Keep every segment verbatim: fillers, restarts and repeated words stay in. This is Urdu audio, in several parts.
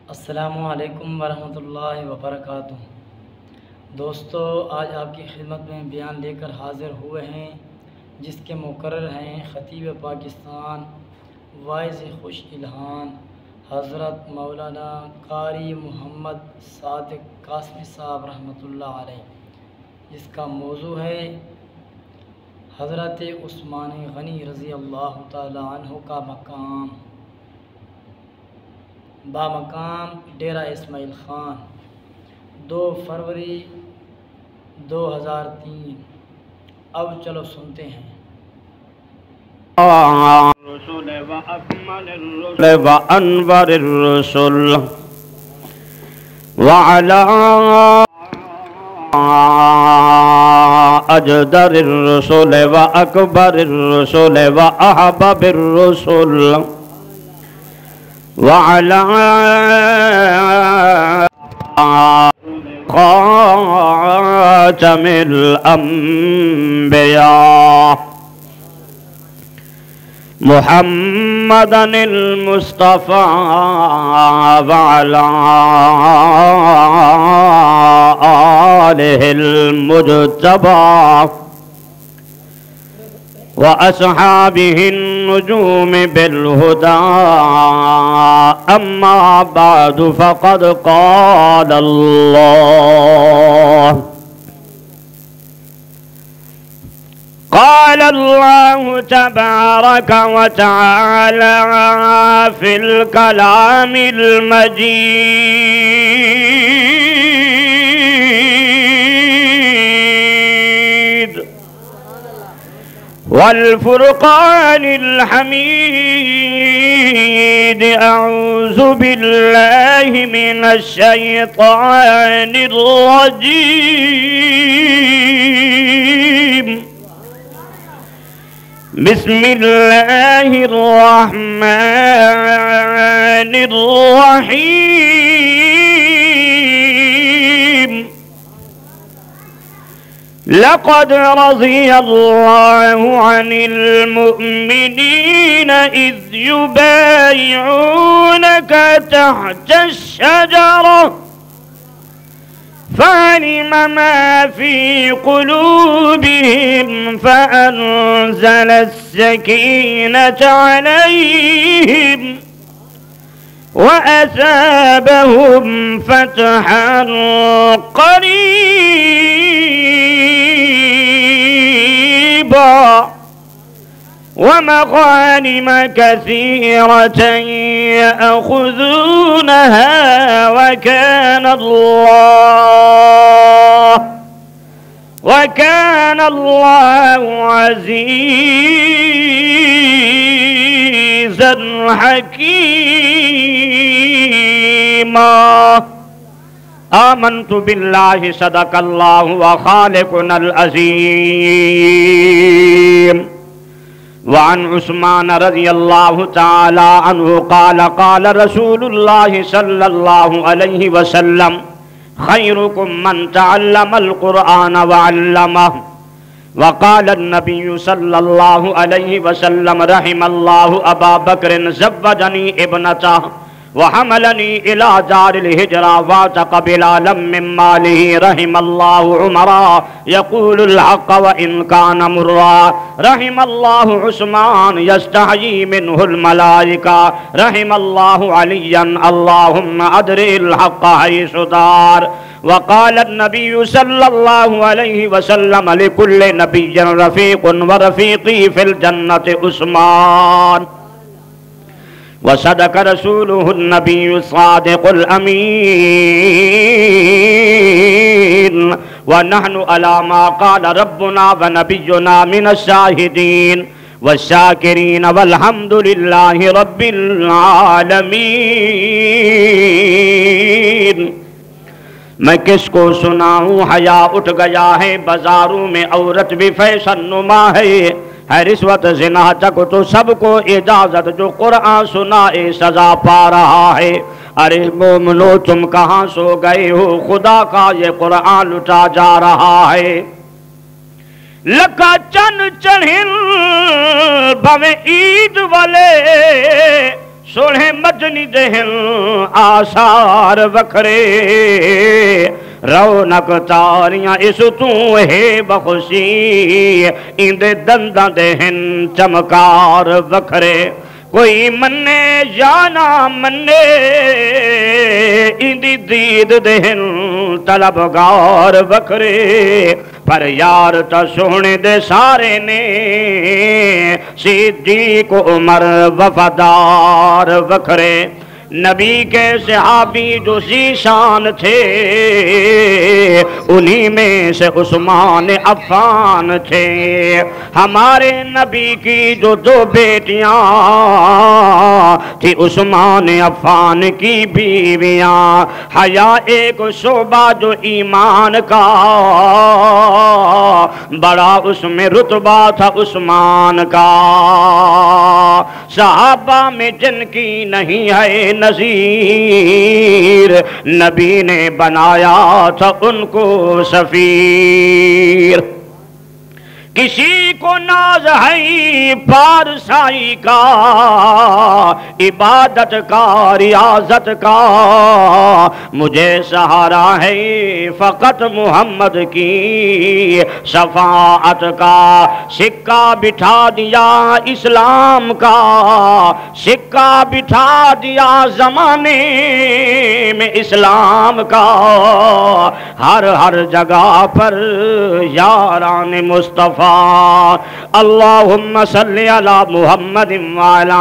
السلام علیکم ورحمۃ اللہ وبرکاتہ۔ دوستو، آج آپ کی خدمت میں بیان لے کر حاضر ہوئے ہیں جس کے مقرر ہیں خطیب پاکستان واعظ خوش الہان حضرت مولانا قاری محمد صادق قاسمی صاحب رحمۃ اللہ علیہ، جس کا موضوع ہے حضرت عثمان غنی رضی اللہ تعالی عنہ کا مقام بامقام ڈیرہ اسماعیل خان، دو فروری دو ہزار تین۔ اب چلو سنتے ہیں۔ الرسل وأكمل الرسل وأنور الرسل وعلى أجدر الرسل وأكبر الرسل وأحبب الرسل وعلى خاتم الأنبياء محمدا المصطفى وعلى آله المجتبى وأصحابه النجوم بالهدى، أما بعد فقد قال الله قال الله تبارك وتعالى في الكلام المجيد والفرقان الحميد، أعوذ بالله من الشيطان الرجيم، بسم الله الرحمن الرحيم. لقد رضي الله عن المؤمنين إذ يبايعونك تحت الشجرة فعلم ما في قلوبهم فأنزل السكينة عليهم وأثابهم فتحا قريبا ومغانم كثيرة يأخذونها، وكان الله وكان الله عزيزا حكيما. آمنت بالله صدق الله وخالقنا العظيم. وعن عثمان رضي الله تعالى عنه قال قال رسول الله صلى الله عليه وسلم خيركم من تعلم القرآن وعلمه. وقال النبي صلى الله عليه وسلم رحم الله أبا بكر زوجني ابنته وحملني إلى دار الهجرة واعتق بلالا من ماله. رحم الله عمرا يقول الحق وإن كان مرا. رحم الله عثمان يستحيي منه الملائكة. رحم الله عليا اللهم أدري الحق حيث دار. وقال النبي صلى الله عليه وسلم لكل نبي رفيق ورفيقي في الجنة عثمان. وصدق رسوله النبي الصادق الأمين، ونحن على ما قال ربنا ونبينا من الشاهدين والشاكرين والحمد لله رب العالمین. میں کس کو سناؤں حیا اٹھ گیا ہے، بازاروں میں عورت بھی فیشن نما ہے. ہے رشوت زنا تک تو سب کو اجازت، جو قرآن سنائے سزا پا رہا ہے. ارے مومنو تم کہاں سو گئے ہو، خدا کا یہ قرآن لٹا جا رہا ہے. لکا چن چڑھن بھویں عید والے سونے مدنی دہن آثار وکھرے رونق تاریاں اس تو ہے بخشی اندے دنداں دہن چمکار وکھرے کوئی منے یا نہ منے اندی دید دہن طلبگار وکھرے پر یار تا سونے دے سارے نے صدیق عمر وفادار وکھرے نبی کے صحابی جو ذیشان تھے انہی میں سے عثمان عفان تھے ہمارے نبی کی جو دو بیٹیاں تھی عثمان عفان کی بیویاں حیا ایک شعبہ جو ایمان کا بڑا اس میں رتبہ تھا عثمان کا صحابہ میں جن کی نہیں ہے نظیر نبی نے بنایا تھا ان کو سفیر کسی کو ناز ہے پارسائی کا عبادت کا ریاضت کا مجھے سہارا ہے فقط محمد کی شفاعت کا سکہ بٹھا دیا اسلام کا سکہ بٹھا دیا زمانے میں اسلام کا ہر ہر جگہ پر یاران مصطفیٰ اللہم صلی علی محمد وعلا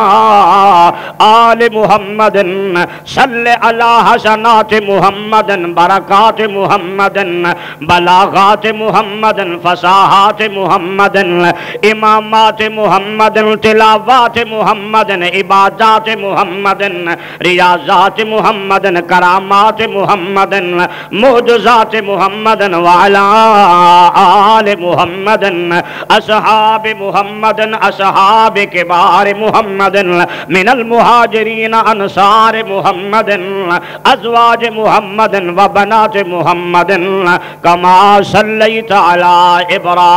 آل محمد صلی علی حسنات محمد برکات محمد بلاغات محمد فصاحات محمد امامات محمد تلاوات محمد عبادات محمد ریاضات محمد کرامات محمد معجزات محمد وعلا آل محمد اصحاب محمد اصحاب کبار محمد من المہاجرین انصار محمد ازواج محمد و بنات محمد کما صلیت علی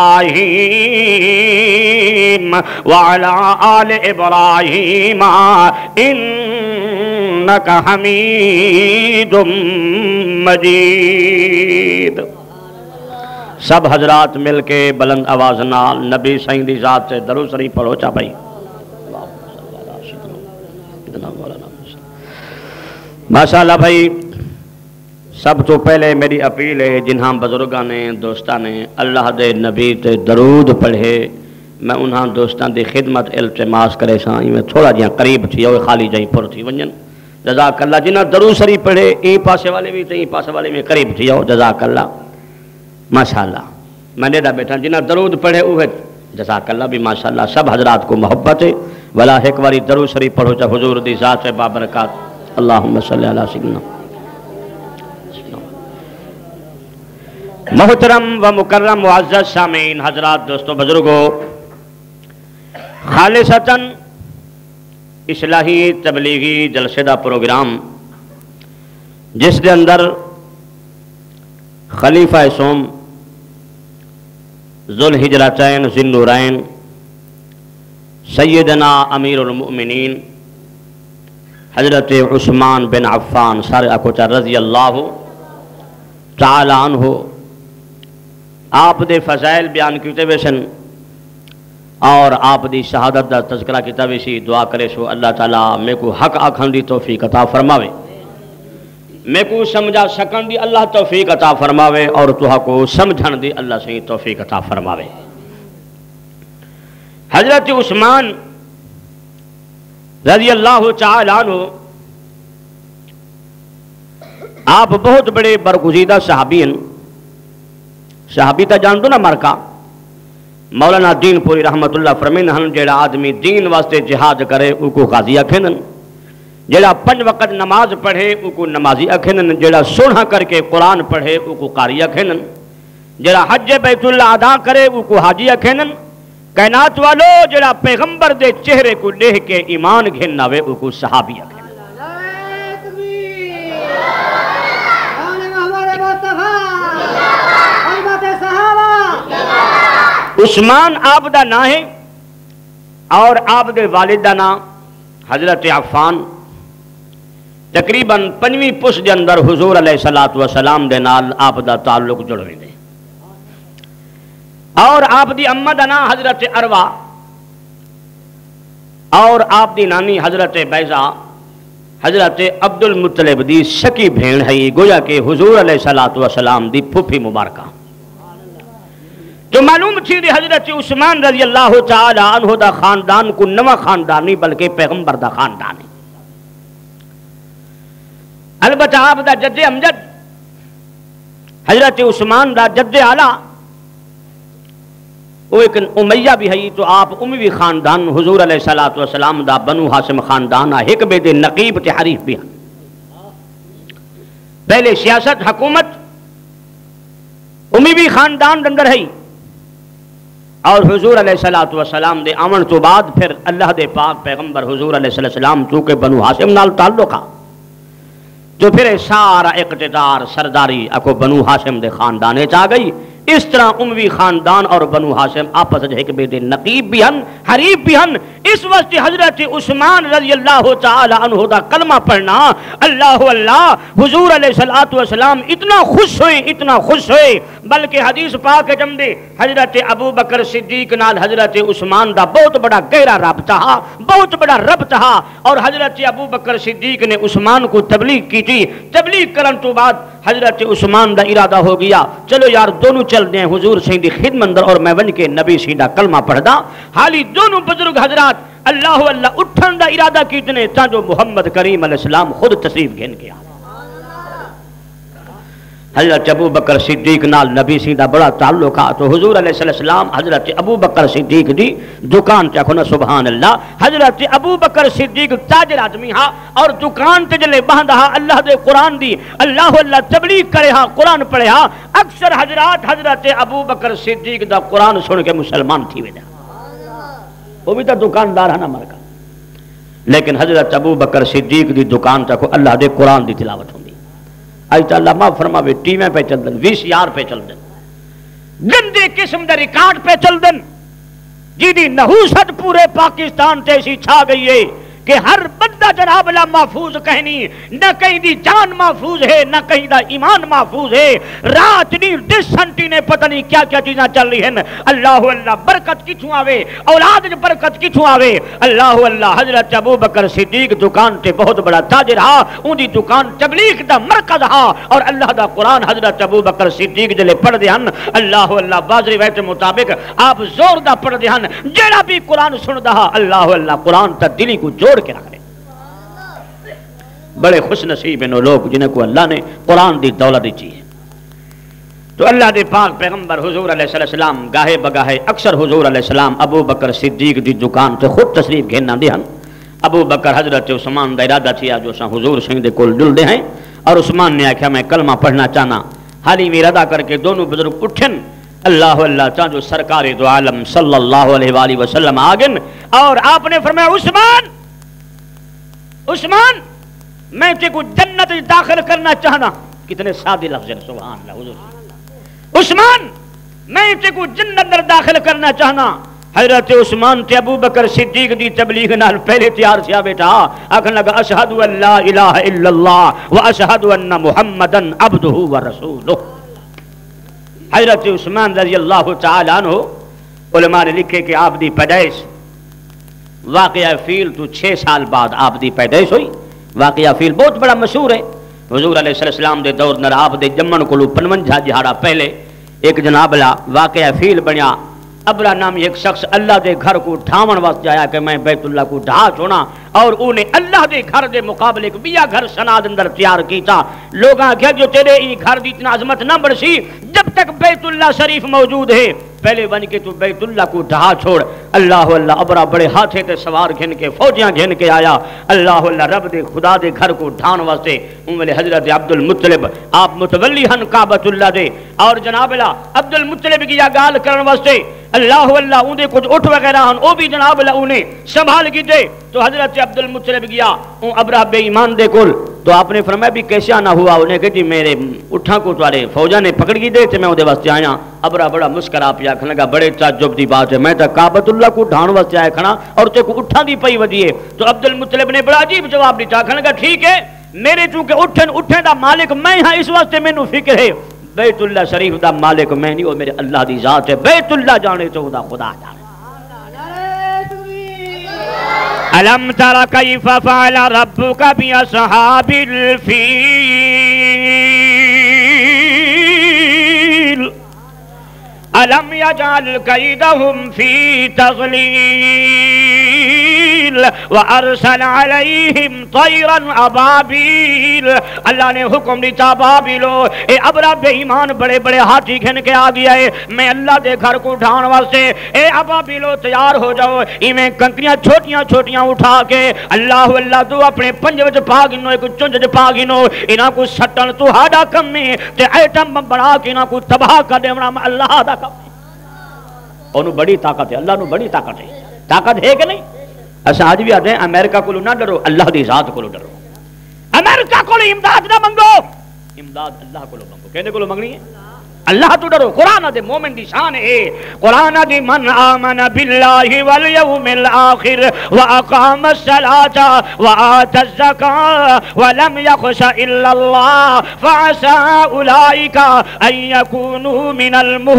ابراہیم وعلی آل ابراہیم انکا حمید مجید سب حضرات مل کے بلند آواز نال نبی سائیں دی ذات سے درود شریف پڑھو چا بھائی ماشاءاللہ بھائی سب تو پہلے میری اپیل ہے جنہاں بزرگاں نے دوستاں نے اللہ دے نبی تے درود پڑھے میں انہاں دوستاں دی خدمت التماس کرے سائیں میں تھوڑا جہاں قریب تھی اور خالی جائیں پر تھی ونجن جزاک اللہ جنہاں درود شریف پڑھے این پاسے والے بھی تے این پاسے والے میں قریب تھی اور جزاک اللہ ماشاءاللہ میں نے دا بیٹھا جنہاں درود پڑھے اوہ جزاک اللہ بھی ماشاءاللہ سب حضرات کو محبت ہے ولا ایک واری درود شریف پڑھو چا حضور دی ذات سے بابرکات اللہم صلی اللہ سیدنا محترم و مکرم معزز سامعین حضرات دوستو بزرگو خالصتاً اصلاحی تبلیغی جلسے دا پروگرام جس دے اندر خلیفہ سوم ذوالحجرتین ذی النورین سیدنا امیر المؤمنین حضرت عثمان بن عفان سارے اکوچا رضی اللہ تعالی عنہ آپ دے فضائل بیان کیتے ویسن اور آپ دی شہادت دا تذکرہ کیتا ویسی دعا کرے سو اللہ تعالیٰ میں کو حق آکھن دی توفیق عطا فرماوے میں کو سمجھا سکن دی اللہ توفیق عطا فرماوے اور توہا کو سمجھن دی اللہ سے توفیق عطا فرماوے حضرت عثمان رضی اللہ تعالی عنہ آپ بہت بڑے برگزیدہ صحابی ہیں صحابی تا جان دو نا مرکا مولانا دین پوری رحمت اللہ فرمین ہن جیڑا آدمی دین واسطے جہاد کرے او کو غازی اکھنن جیڑا پنج وقت نماز پڑھے او کو نمازی اکھنن جیڑا سنہ کر کے قرآن پڑھے او کو قاری اکھنن جیڑا حج بیت اللہ ادا کرے او کو حاجی اکھنن کائنات والو جیڑا پیغمبر دے چہرے کو دیکھ کے ایمان گھناوے او کو صحابی اکھنن عثمان آپ دا نا ہے اور آپ دے والد دا نا حضرت عفان تقریباً پنجویں پس دے اندر حضور علیہ الصلوۃ والسلام دے نال آپ دا تعلق جڑ ویندے اور آپ دی اما دا نام حضرت اروا اور آپ دی نانی حضرت بیضا حضرت عبد المطلب دی سکی بھیڑ ہے، گویا کہ حضور علیہ الصلوۃ والسلام دی پھوپھی مبارکہ جو معلوم تھی دی حضرت عثمان رضی اللہ تعالی عنہ دا خاندان کو نواں خاندان نہیں بلکہ پیغمبر دا خاندان ہے۔ البتہ آپ دا جد امجد حضرت عثمان دا جد اعلیٰ وہ ایک امیہ بھی ہے، تو آپ امیوی خاندان حضور علیہ الصلوۃ والسلام دا بنو ہاشم خاندان ہے، ایک بے دے نقیب تے حریف بھی ہیں۔ پہلے سیاست حکومت امیوی خاندان اندر ہے، اور حضور علیہ الصلوۃ والسلام دے آمن تو بعد پھر اللہ دے پاک پیغمبر حضور علیہ السلام چونکہ بنو ہاشم نال تعلق ہے تو پھر سارا اقتدار سرداری اکو بنو ہاشم دے خاندانے چاہ گئی۔ اس طرح اموی خاندان اور بنو ہاشم آپس ایک بے دے نقیب بھی ہن حریف بھی ہن۔ اس وقت حضرت عثمان رضی اللہ تعالی عنہ دا کلمہ پڑھنا اللہ اللہ حضور علیہ الصلوۃ والسلام اتنا خوش ہوئے اتنا خوش ہوئے بلکہ حدیث پاک جم دے حضرت ابو بکر صدیق نال حضرت عثمان دا بہت بڑا گہرا رابطہ ہا، بہت بڑا ربط ہا، اور حضرت ابو بکر صدیق نے عثمان کو تبلیغ کی تھی۔ تبلیغ کرن تو بعد حضرت عثمان دا ارادہ ہو گیا چلو یار دونوں چل دیں حضور سی دی خدمت اندر اور میں ون کے نبی سی دا کلمہ پڑھ دا۔ حالی دونوں بزرگ حضرات اللہ اللہ اٹھن دا ارادہ کیتنے تا جو محمد کریم علیہ السلام خود تشریف گھن کے آ حضرت ابو بکر صدیق نال نبی سی دا بڑا تعلق ہے، تو حضور علیہ السلام حضرت ابو بکر صدیق دی دکان تے کھنا سبحان اللہ۔ حضرت ابو بکر صدیق تاجر آدمی ہا اور دکان تے جلے بہندا ہا اللہ دے قرآن دی اللہ اللہ تبلیغ کرے ہا قرآن پڑھے ہا۔ اکثر حضرات حضرت ابو بکر صدیق دا قرآن سن کے مسلمان تھی ویدا، وہ بھی تا دکاندار ہے نا مرکا، لیکن حضرت ابو بکر صدیق دی دکان تے کو اللہ دے قرآن دی تلاوت ہوندی۔ آج تا اللہ معاف فرما وے ٹی وی پہ چل دن، وی سی آر پہ چل دن، گندے قسم دے ریکارڈ پہ چل دن، جی دی نحوست پورے پاکستان تے ایسی چھا گئی ہے کہ ہر بندہ جناب اللہ محفوظ کہنی، نہ کہیں دی جان محفوظ ہے نہ کہیں دا ایمان محفوظ ہے۔ رات نہیں دس سنٹی نے پتہ نہیں کیا کیا چیزاں چل رہی ہیں۔ اللہ اللہ برکت کتھوں آوے، اولاد جو برکت کتھوں آوے۔ اللہ اللہ حضرت ابو بکر صدیق دکان تے بہت بڑا تاجر ہا، ان دی دکان تبلیغ دا مرکز ہا، اور اللہ دا قرآن حضرت ابو بکر صدیق جلے پڑھ دے ہن اللہ اللہ باز روایت مطابق آپ زور دا پڑھ دے ہن، جیڑا بھی قرآن سن دا اللہ اللہ قرآن تا دلی کو جوڑ کے رکھ دے۔ بڑے خوش نصیب ہیں وہ لوگ جنہیں کو اللہ نے قرآن دی دولت دی چاہیے۔ تو اللہ دے پاک پیغمبر حضور علیہ السلام گاہے بگاہے اکثر حضور علیہ السلام ابو بکر صدیق دی دکان تے خود تشریف گھننا دے ہن۔ ابو بکر حضرت عثمان دا ارادہ تھیا جو سا حضور سنگ دے کول جل دے ہیں، اور عثمان نے آکھا میں کلمہ پڑھنا چاہنا۔ حالی میں ارادہ کر کے دونوں بزرگ اٹھن اللہ اللہ چاہ جو سرکار دو عالم صلی اللہ علیہ وآلہ وسلم آگن، اور آپ نے فرمایا عثمان عثمان میں تے کو جنت داخل کرنا چاہنا۔ کتنے سادے لفظ ہیں سبحان اللہ حضور۔ عثمان میں تے کو جنت در داخل کرنا چاہنا۔ حضرت عثمان تے ابو بکر صدیق دی تبلیغ نال پہلے تیار تھیا بیٹا، آکھن لگا اشہد ان لا الہ الا اللہ و اشہد ان محمدن عبدہ و رسولہ۔ حضرت عثمان رضی اللہ تعالی عنہ علماء نے لکھے کہ آپ دی پیدائش واقعہ فیل تو چھ سال بعد آپ دی پیدائش ہوئی۔ واقعہ فیل بہت بڑا مشہور ہے، حضور علیہ السلام دے دور نر آپ دے جمن کولو پنونجا جہاڑا پہلے ایک جناب لا واقعہ فیل بنیا۔ ابرا نامی ایک شخص اللہ دے گھر کو ڈھاون واسطے آیا کہ میں بیت اللہ کو ڈھا چھوڑا، اور انہیں اللہ دے گھر دے مقابلے کو بیا گھر سناد اندر تیار کیتا۔ لوگاں کہا جو تیرے ای گھر دی اتنا عظمت نہ بڑھسی جب تک بیت اللہ شریف موجود ہے، پہلے بن کے تو بیت اللہ کو ڈھا چھوڑ۔ اللہ اللہ ابرا بڑے ہاتھے تے سوار گھن کے فوجیاں گھن کے آیا۔ اللہ اللہ رب دے خدا دے گھر کو ڈھان واسطے امل حضرت عبد المطلب آپ متولی ہن کعبۃ اللہ دے، اور جناب اللہ عبد المطلب کی یا گال کرن واسطے اللہ اللہ اندے کچھ اٹھ وغیرہ ہن او بھی جناب اللہ انہیں سنبھال کی دے۔ تو حضرت عبد المطلب گیا اون ابرہ بے ایمان دے کول تو آپ نے فرمایا بھی کیسے آنا ہوا؟ انہیں کہ جی میرے اٹھاں کو تارے فوجا نے پکڑ کی دے تھے میں وہ واسطے آیا۔ ابرا بڑا مسکرا پیا کھنے لگا بڑے تعجب دی بات ہے، میں تو کعبۃ اللہ کو ڈھان واسطے آیا کھڑا اور تے کو اٹھاں دی پئی ودی ہے۔ تو عبد المطلب نے بڑا عجیب جواب دتا، کھنے لگا ٹھیک ہے میرے چونکہ اٹھن اٹھے دا مالک میں ہاں، اس واسطے مینوں فکر ہے۔ بیت اللہ شریف دا مالک میں نہیں، وہ میرے اللہ دی ذات ہے، بیت اللہ جانے تو دا خدا جانے۔ ألم تر كيف فعل ربك بأصحاب الفيل ألم يجعل كيدهم في تضليل وأرسل عليهم طيرا أبابيل۔ اللہ نے حکم دیتا بابلو اے ابرا بے ایمان بڑے بڑے ہاتھی کھن کے آ گیا ہے، میں اللہ دے گھر کو ڈھان واسطے اے ابابلو تیار ہو جاؤ۔ ایویں کنکریاں چھوٹیاں چھوٹیاں اٹھا کے اللہ اللہ تو اپنے پنج وچ پا گنو، ایک چنج وچ پا گنو، انہاں کو سٹن تو ہاڈا کم ہے تے ایٹم بم بنا کے انہاں کو تباہ کر دینا اللہ دا کم ہے۔ انہوں بڑی طاقت ہے، اللہ نو بڑی طاقت ہے، طاقت ہے کہ نہیں؟ ایسا آج بھی آتے ہیں امریکہ کو نہ ڈرو، اللہ دی ذات کو ڈرو۔ امریکہ کو امداد نہ منگو، امداد اللہ کو منگو۔ کہنے کو منگنی ہے اللہ تو ڈرو۔ قرآن دے مومن دی شان ہے، قرآن دی من آمن باللہ والیوم الآخر واقام الصلاة وآت الزکاة ولم یخش الا اللہ فعسى اولئک ان یکونوا من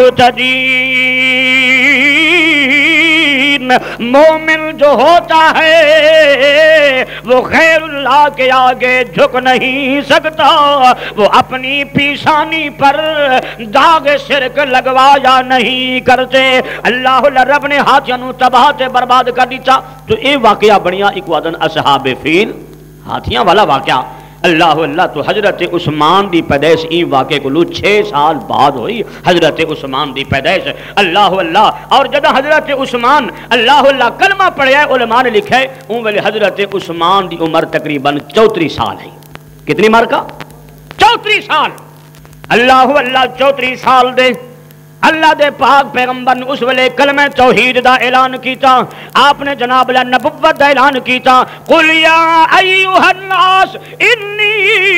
المہتدین۔ مومن جو ہوتا ہے وہ غیر اللہ کے آگے جھک نہیں سکتا، وہ اپنی پیشانی پر داغ شرک لگوایا نہیں کرتے۔ اللہ رب نے ہاتھیاں تباہ تے برباد کر دیتا۔ تو اے واقعہ بنیا ایک وادن اصحاب فیل، ہاتھیاں والا واقعہ۔ اللہ اللہ تو حضرت عثمان دی پیدائش این واقعے کو لو چھ سال بعد ہوئی، حضرت عثمان دی پیدائش۔ اللہ اللہ اور جدہ حضرت عثمان اللہ اللہ کلمہ پڑھیا ہے، علماء نے لکھا ہے ان ویلے حضرت عثمان دی عمر تقریباً چوتری سال ہے۔ کتنی مار کا؟ چوتری سال۔ اللہ اللہ چوتری سال دے اللہ دے پاک پیغمبر نے اس ویلے کلمہ توحید دا اعلان کیتا، آپ نے جناب اللہ نبوت دا اعلان کیتا۔ قل یا ایھا الناس انی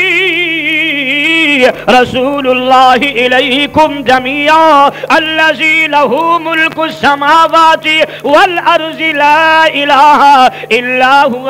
رسول اللہ الیکم جمیعا الذی لہ ملک السماوات والارض لا الہ الا هو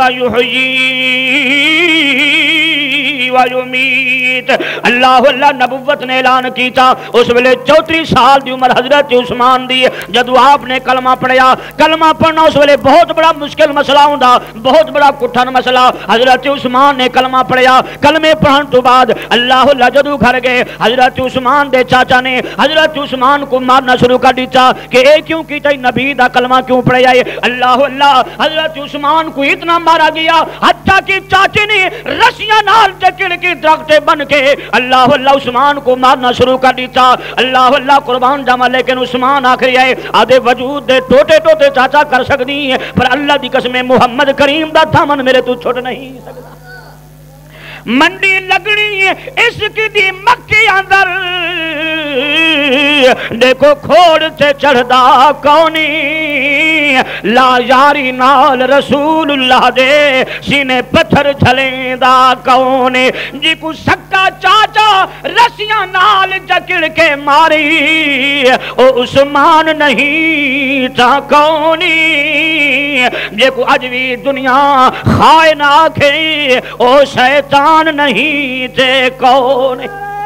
یحیی ویمیت۔ اللہ اللہ نبوت نے اعلان کیتا، اس ویلے چوتری سال دی عمر حضرت عثمان دی۔ جدو آپ نے کلمہ پڑھیا، کلمہ پڑھنا اس ویلے بہت بڑا مشکل مسئلہ ہوندا، بہت بڑا کٹھن مسئلہ۔ حضرت عثمان نے کلمہ پڑھیا، کلمے پڑھن تو بعد اللہ اللہ جدو گھر گئے، حضرت عثمان دے چاچا نے حضرت عثمان کو مارنا شروع کر دیتا کہ اے کیوں کیتا نبی دا کلمہ کیوں پڑھیا ہے؟ اللہ اللہ حضرت عثمان کو اتنا مارا گیا حتیٰ کہ چاچے نے رسیاں نال جکڑ کے درخت بن کے اللہ اللہ عثمان کو مارنا شروع کر دیتا۔ اللہ اللہ قربان جاما، لیکن عثمان آخری آئے آدھے وجود دے ٹوٹے ٹوٹے چاچا کر سکتی ہے، پر اللہ دی قسم محمد کریم دا دامن میرے تو چھوٹ نہیں سکتا۔ منڈی لگنی عشق دی مکھی اندر دیکھو کھوڑ تے چڑھدا کونی، لا یاری نال رسول اللہ دے سینے پتھر جھلیندا کون، جی کو سکا چاچا رسیاں نال جکڑ کے ماری او عثمان نہیں تا کونی، جی کو اج بھی دنیا خائن آکھے او شیطان نہیں تے کون۔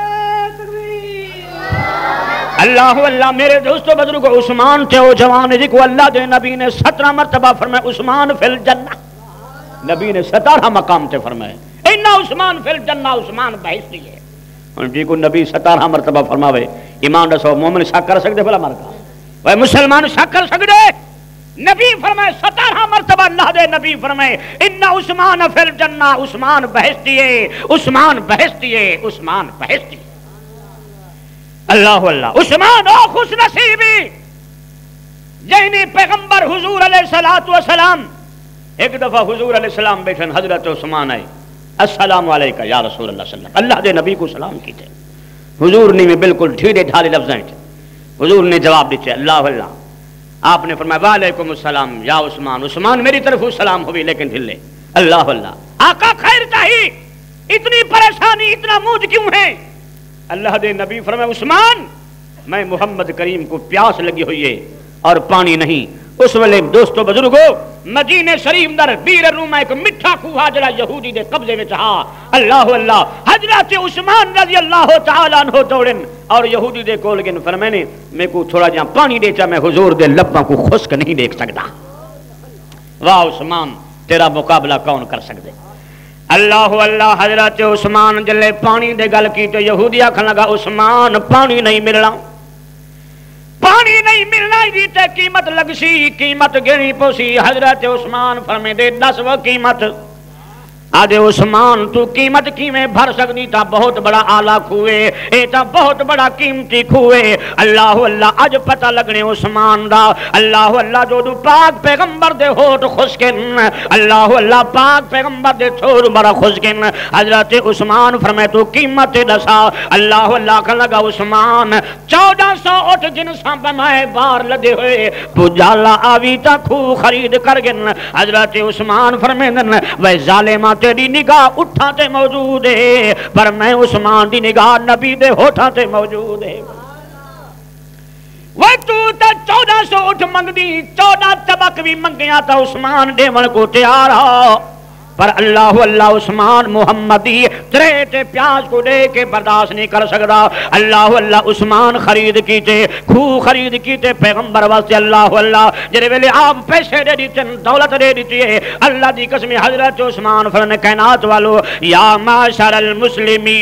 اللہ اللہ میرے دوستو بزرگ عثمان تھے وہ جوان جی کو اللہ دے نبی نے سترہ مرتبہ فرمائے عثمان فی الجنہ، نبی نے ستارہ مقام تے فرمائے انہا عثمان فی الجنہ، عثمان بحث لیے جی کو نبی ستارہ مرتبہ فرماوے۔ ایمان رسو مومن شک کر سکتے بھلا مرکا وہ مسلمان شک کر سکتے؟ نبی فرمائے ستارہ مرتبہ اللہ دے نبی فرمائے انہا عثمان فی الجنہ، عثمان بحث دیے، عثمان بحث دیے، عثمان بحث دیے۔ اللہ اللہ عثمان او خوش نصیبی جہنی پیغمبر حضور علیہ السلام ایک دفعہ حضور علیہ السلام بیٹھن، حضرت عثمان آئے السلام علیکہ یا رسول اللہ صلی اللہ علیہ وسلم، اللہ دے نبی کو سلام کیتے۔ حضور نے میں بالکل ڈھیرے ڈھالے لفظ ہیں، حضور نے جواب دیتے اللہ اللہ، آپ نے فرمایا وعلیکم السلام یا عثمان، عثمان میری طرف سلام ہوئی لیکن ڈھلے۔ اللہ اللہ آقا خیر چاہی اتنا پانی اتنا موج کیوں ہے؟ اللہ دے نبی فرمائے عثمان میں محمد کریم کو پیاس لگی ہوئی ہے اور پانی نہیں۔ اس ویلے دوستو بزرگو مدینے شریف در بیر روما ایک میٹھا کوہا جڑا یہودی دے قبضے وچ ہا۔ اللہ اللہ حضرت عثمان رضی اللہ تعالی عنہ دوڑن اور یہودی دے کول گن فرمائے نے میں کو تھوڑا جہاں پانی دے چا میں حضور دے لباں کو خشک نہیں دیکھ سکتا۔ واہ عثمان تیرا مقابلہ کون کر سکتے؟ اللہ اللہ حضرت عثمان جلے پانی دے گل کی تو یہودی آکھن لگا عثمان پانی نہیں ملنا، پانی نہیں ملنا جی تے قیمت لگ سی، قیمت گنی پوسی۔ حضرت عثمان فرمے دے دس وہ قیمت۔ آدھے عثمان تو قیمت کیویں بھر سکتی تا بہت بڑا آلہ کھوئے، اے تا بہت بڑا قیمتی کھوئے۔ اللہ اللہ اج پتہ لگنے عثمان دا۔ اللہ اللہ جو دو پاک پیغمبر دے ہوٹ خشکن، اللہ اللہ پاک پیغمبر دے تھوڑ بڑا خشکن۔ حضرت عثمان فرمائے تو قیمت دسا۔ اللہ اللہ کہنے لگا عثمان چودہ سو اٹھ جنساں بمائے بار لدے ہوئے پجالا آوی تا کھو خرید کر گن۔ حضرت عثمان فرمائے وے ظالمہ تیری نگاہ اٹھا تے موجود ہے پر میں عثمان دی نگاہ نبی دے ہوٹھا تے موجود ہے۔ وہ تو تا چودہ سو اٹھ منگ دی، چودہ طبق بھی منگیا تا عثمان دیون کو تیار ہو، پر اللہ اللہ عثمان محمدی تریٹے پیاز کو دے کے برداشت نہیں کر سکتا۔ اللہ اللہ عثمان خرید کیتے، کھو خرید کیتے پیغمبر واسطے۔ اللہ اللہ جرے ویلے آپ پیسے دے دیتے، دولت دے دیتی ہے، اللہ دی قسم حضرت عثمان فرنے کائنات والو یا معاشر المسلمین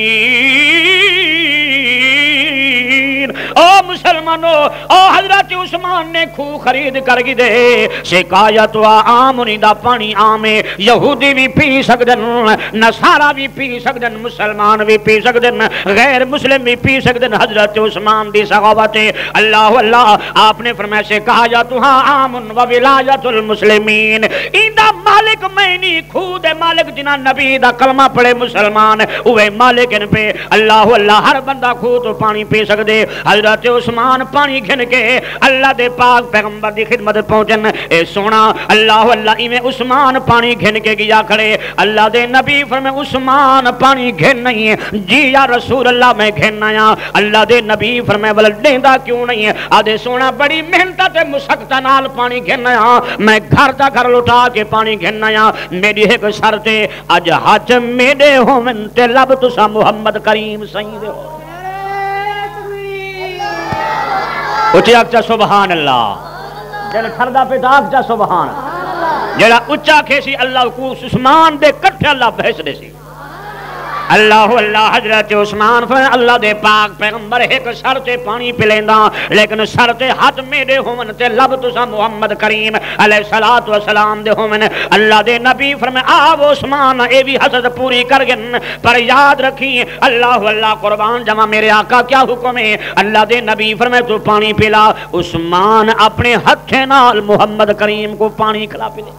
او مسلمانو او حضرت عثمان نے کھو خرید کر گی دے شکایت و آمنی دا پانی آمے یہودی بھی پی سکدن، نصارہ بھی پی سکدن، مسلمان بھی پی سکدن، غیر مسلم بھی پی سکدن۔ حضرت عثمان دی سخاوت اللہ اللہ آپ نے فرمایا سے کہا جاتو ہاں آمن و ولایت المسلمین، ایندہ مالک میں نہیں، کھو دے مالک جنہ نبی دا کلمہ پڑے مسلمان اوے مالک ان پہ۔ اللہ اللہ ہر بندہ کھو تو پانی پی سکدے۔ حضرت عثمان پانی گھن کے اللہ دے پاک پیغمبر دی خدمت پہنچن۔ اے سونا اللہ اللہ ایویں عثمان پانی گھن کے گیا کھڑے، اللہ دے نبی فرمائے عثمان پانی گھن نہیں ہے جی یا رسول اللہ میں گھننا یا۔ اللہ دے نبی فرمائے بل ڈیندا کیوں نہیں ہے؟ آدھے سونا بڑی محنت تے مشقت نال پانی گھننا یا، میں گھر دا گھر لٹا کے پانی گھننا یا۔ میری ایک شرط ہے اج ہاتھ میرے ہوون تے لب تسا محمد کریم سید ہو۔ اچھے آکچا سبحان اللہ، جل کھردہ پہ تا آکچا سبحان اللہ، جلہ اچھا کھیسی اللہ کو عثمان دے کٹھے اللہ بحث دے سی۔ اللہ اللہ حضرت عثمان فرمائے اللہ دے پاک پیغمبر ایک شرط پانی پلیندہ لیکن شرط ہاتھ میرے ہومن تے لب تسا محمد کریم علیہ السلام دے ہومن۔ اللہ دے نبی فرمائے آب عثمان اے بھی حسد پوری کر گن پر یاد رکھیں اللہ اللہ قربان جمع میرے آقا کیا حکم ہے؟ اللہ دے نبی فرمائے تو پانی پلا۔ عثمان اپنے ہتھے نال محمد کریم کو پانی کھلا پلے۔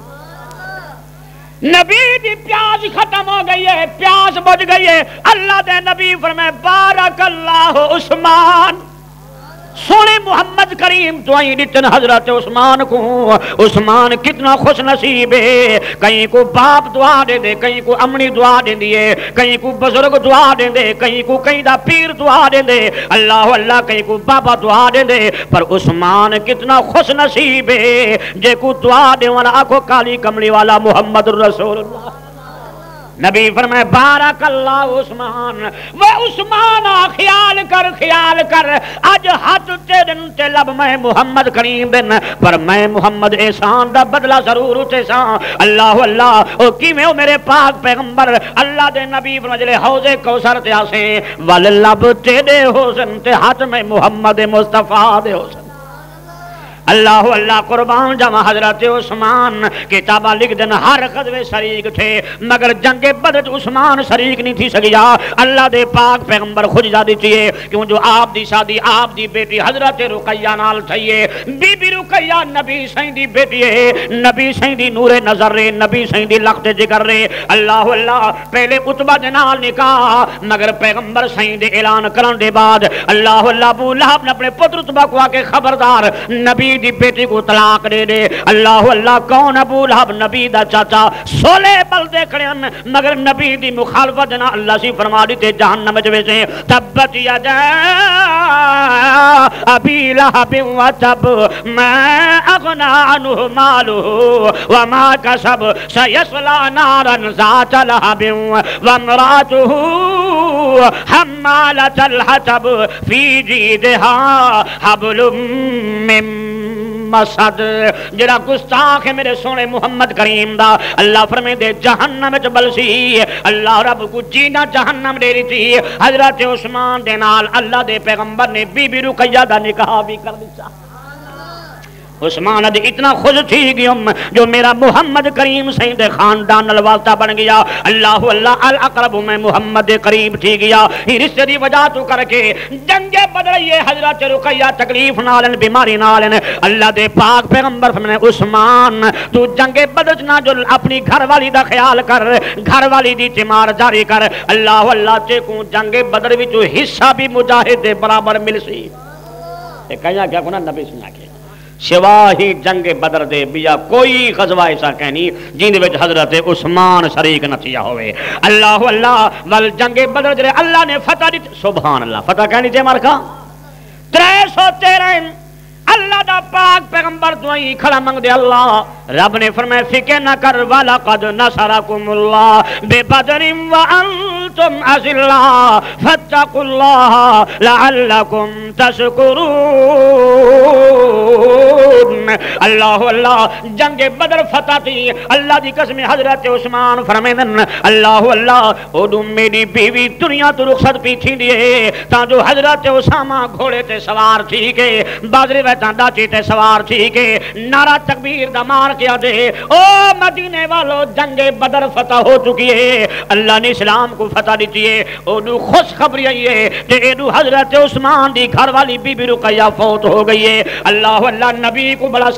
نبی دی پیاس ختم ہو گئی ہے، پیاس بجھ گئی ہے۔ اللہ دے نبی فرمائے بارک اللہ عثمان، سونے محمد کریم تو آئی دیتن حضرت عثمان کو۔ عثمان کتنا خوش نصیب ہے، کہیں کو باپ دعا دے دے، کہیں کو امنی دعا دے دیئے، کہیں کو بزرگ دعا دے دے، کہیں کو کہیں دا پیر دعا دے دے، اللہ اللہ کہیں کو بابا دعا دے دے، پر عثمان کتنا خوش نصیب ہے جے کو دعا دے والا آنکھوں کالی کملی والا محمد رسول اللہ۔ نبی فرمائے بارک اللہ عثمان، وہ عثمان خیال کر خیال کر آج ہاتھ تے دن تے لب میں محمد کریم دن پر میں محمد احسان دا بدلہ ضرور اٹھے سان۔ اللہ اللہ او کی میں او میرے پاک پیغمبر اللہ دے نبی فرمائے جلے حوض کوثر تے آسے واللب تے دے حسن تے ہاتھ میں محمد مصطفیٰ دے حسن۔ اللہ اللہ قربان جمع حضرت عثمان کتابہ لکھ دن ہر غزوے شریک تھے مگر جنگ بدر عثمان شریک نہیں تھی سکیا۔ اللہ دے پاک پیغمبر خود جا دیتی ہے کیوں جو آپ دی شادی آپ دی بیٹی حضرت رقیہ نال تھئیے، بی بی رقیہ نبی سائیں دی بیٹی ہے، نبی سائیں دی نور نظر رے، نبی سائیں دی لخت جگر رے۔ اللہ اللہ پہلے عتبہ دے نال نکاح مگر پیغمبر سائیں دے اعلان کرن دے بعد اللہ اللہ ابو لہب نے اپنے پتر عتبہ کو آ کے خبردار نبی نبی دی بیٹی کو طلاق دے دے. اللہ اللہ کون ابو لہب نبی دا چاچا سولے بل دیکھنے ہیں مگر نبی دی مخالفت نہ اللہ سی فرما دیتے جہنم وچ ویسے تبت یدا ابی لہب و تب ما اغنا عنہ مالہ وما کسب سیصلی نارا ذات لہب وامرأتہ حمالۃ الحطب فی جیدہا حبل من مسد. جڑا گستاخ ہے میرے سونے محمد کریم دا اللہ فرمے دے جہنم وچ بلسی. اللہ رب کو جینا جہنم دے رہی. حضرت عثمان دے نال اللہ دے پیغمبر نے بی بی رقیہ دا نکاح بھی کر دتا. عثمان اد اتنا خوش تھی گیم جو میرا محمد کریم سید خاندان نلوالتا بن گیا. اللہ اللہ الاقرب میں محمد قریب تھی گیا. ہی رشتے دی وجہ تو کر کے جنگ بدر یہ حضرت رقیہ تکلیف نالن بیماری نالن اللہ دے پاک پیغمبر فرمانے عثمان تو جنگ بدر نہ جو اپنی گھر والی دا خیال کر گھر والی دی تیمار جاری کر. اللہ اللہ تے کو جنگ بدر وچ حصہ بھی مجاہد دے برابر مل سی. اے کہیا کیا کونا نبی سنا کے سوا ہی جنگ بدر دے بیا کوئی غزوہ ایسا کہنی جن دے وچ حضرت عثمان شریک نہ تھیا ہوئے. اللہ اللہ ول جنگ بدر جڑے اللہ نے فتح دی سبحان اللہ فتح کہنی تے مارکا تین سو تیرہ اللہ دا پاک پیغمبر دعائی کھڑا منگ دے. اللہ رب نے فرمایا فکر نہ کر وَلَقَدْ نَصَرَكُمُ اللَّهُ بِبَدْرٍ وَأَنْتُمْ أَذِلَّةٌ فَاتَّقُوا اللَّهَ لَعَلَّكُمْ تَشْكُرُونَ. اللہ اللہ جنگ بدر فتح تھی. اللہ دی قسم حضرت عثمان فرمائیں اللہ اللہ اودوں میری بیوی دنیا تو رخصت پی تھی دیے تا جو حضرت اسامہ گھوڑے تے سوار تھی کے بازری ویتاندہ چیتے سوار تھی کے نعرہ تکبیر دا مار کیا دے. او مدینے والو جنگ بدر فتح ہو چکی ہے. اللہ نے اسلام کو فتح دیتی ہے. اودو خوش خبری آئی ہے کہ ایدو حضرت عثمان دی گھر والی بی بی رقیہ فوت ہو گئی ہے. اللہ اللہ نبی کو بڑا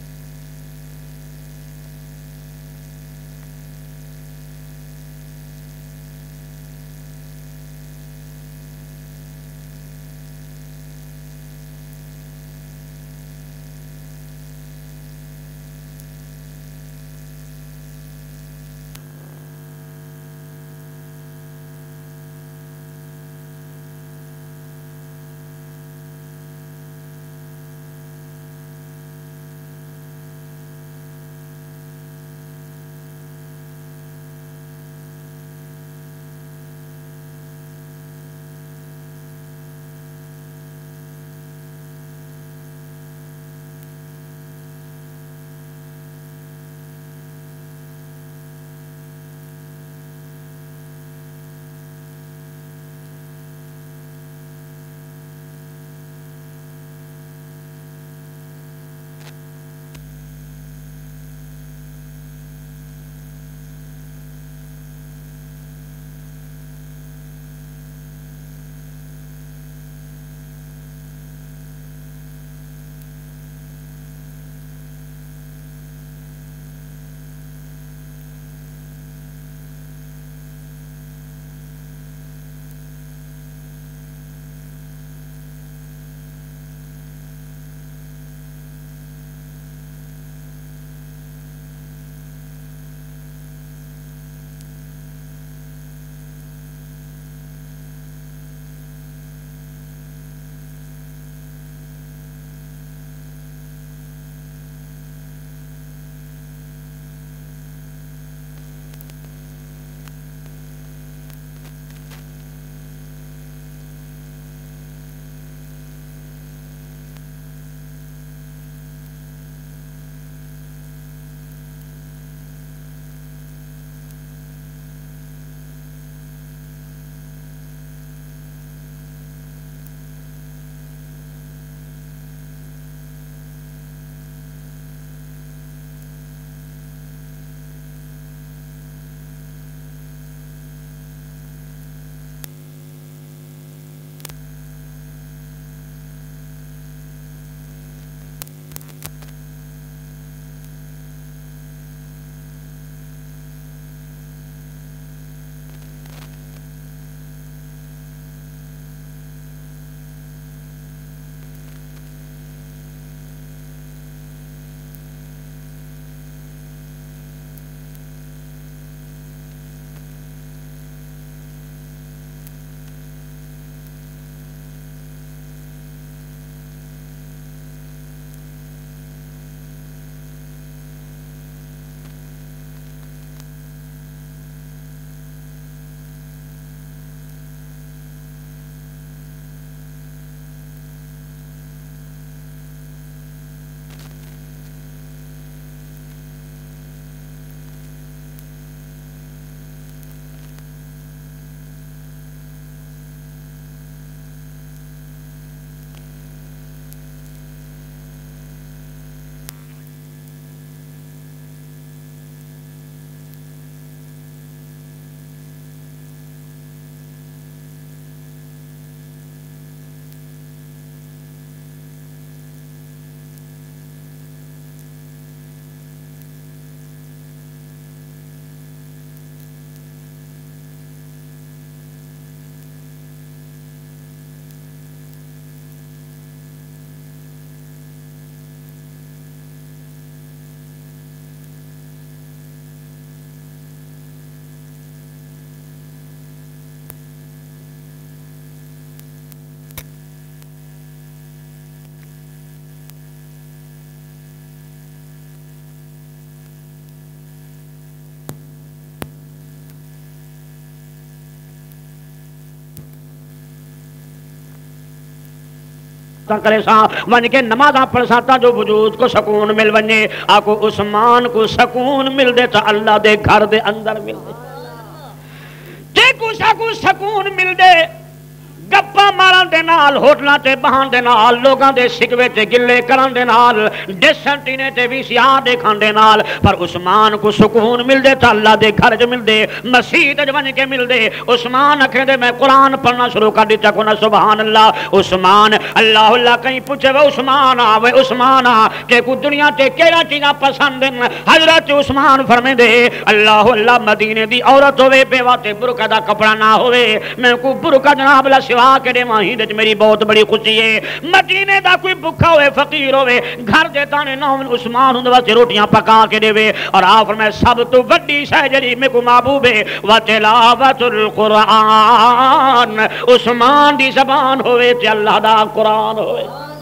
کرے سا ون کے نمازاں پڑھ سا تا جو وجود کو سکون مل ونجے آکو عثمان کو سکون مل دے تا اللہ دے گھر دے اندر مل دے تے کو سکون سکون مل دے گپا مارن دے نال ہوٹلاں تے بہان دے نال لوگاں دے شکوے تے گلے کرن دے نال ڈسنٹینے تے وی سی آر دیکھن دے نال پر عثمان کو سکون مل دے تا اللہ دے گھر جو مل دے مسجد جو بن کے مل دے عثمان اکھے دے میں قرآن پڑھنا شروع کر دیتا کو نا سبحان اللہ عثمان اللہ اللہ کہیں پوچھے وہ عثمان آوے عثمان آ کہ کو دنیا تے کیڑا چیزاں پسند ہیں حضرت عثمان فرمے دے اللہ اللہ مدینے دی عورت ہوئے بیوہ تے برقع دا کپڑا نہ ہوئے میں کو برقع جناب لا کے دے ماہی میری بہت بڑی خوشی ہے مدینے دا کوئی بھکھا ہوئے فقیر ہوئے گھر دے تانے نام عثمان ہوں واسطے روٹیاں پکا کے دے وے اور آپ میں سب تو بڑی شے جڑی میں کو محبوب ہے و تلاوت القرآن عثمان دی زبان ہوئے تے اللہ دا قرآن ہوئے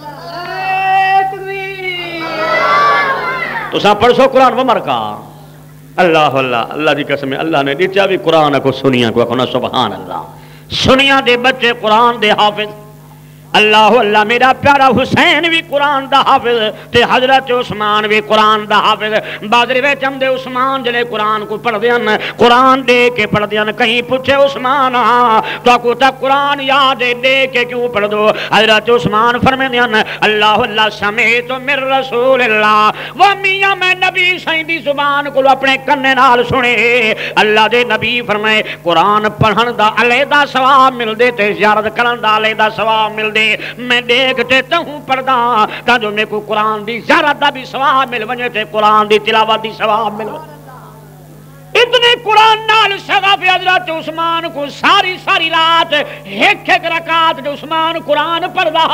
تو سا پڑھو قرآن و مرکا اللہ اللہ اللہ دی قسم اللہ نے دیتا بھی قرآن کو سنیا کو کہنا سبحان اللہ سنیا دے بچے قرآن دے حافظ اللہ اللہ میرا پیارا حسین بھی قرآن دا حافظ تے حضرت عثمان بھی قرآن دا حافظ بازری وے چم دے عثمان جلے قرآن کو پڑھ دیان قرآن دے کے پڑھ دیان کہیں پوچھے عثمان تو کو تا قرآن یاد دے کے کیوں پڑھ دو حضرت عثمان فرمے دیان اللہ اللہ سمیت من رسول اللہ وہ میاں میں نبی سائیں دی زبان کو اپنے کنے نال سنے اللہ دے نبی فرمائے قرآن پڑھن دا علیحدہ ثواب مل دے تے زیارت کرن دا علیحدہ ثواب مل دے میں دیکھتے تہوں پڑھدا تا جو میں کو قرآن دی زیارت دا بھی ثواب مل ونجے تے قرآن دی تلاوت دی ثواب مل ونجے اتنے قرآن نال شغف حضرت عثمان کو ساری ساری رات ایک ایک رکعت جو عثمان قرآن پڑھدا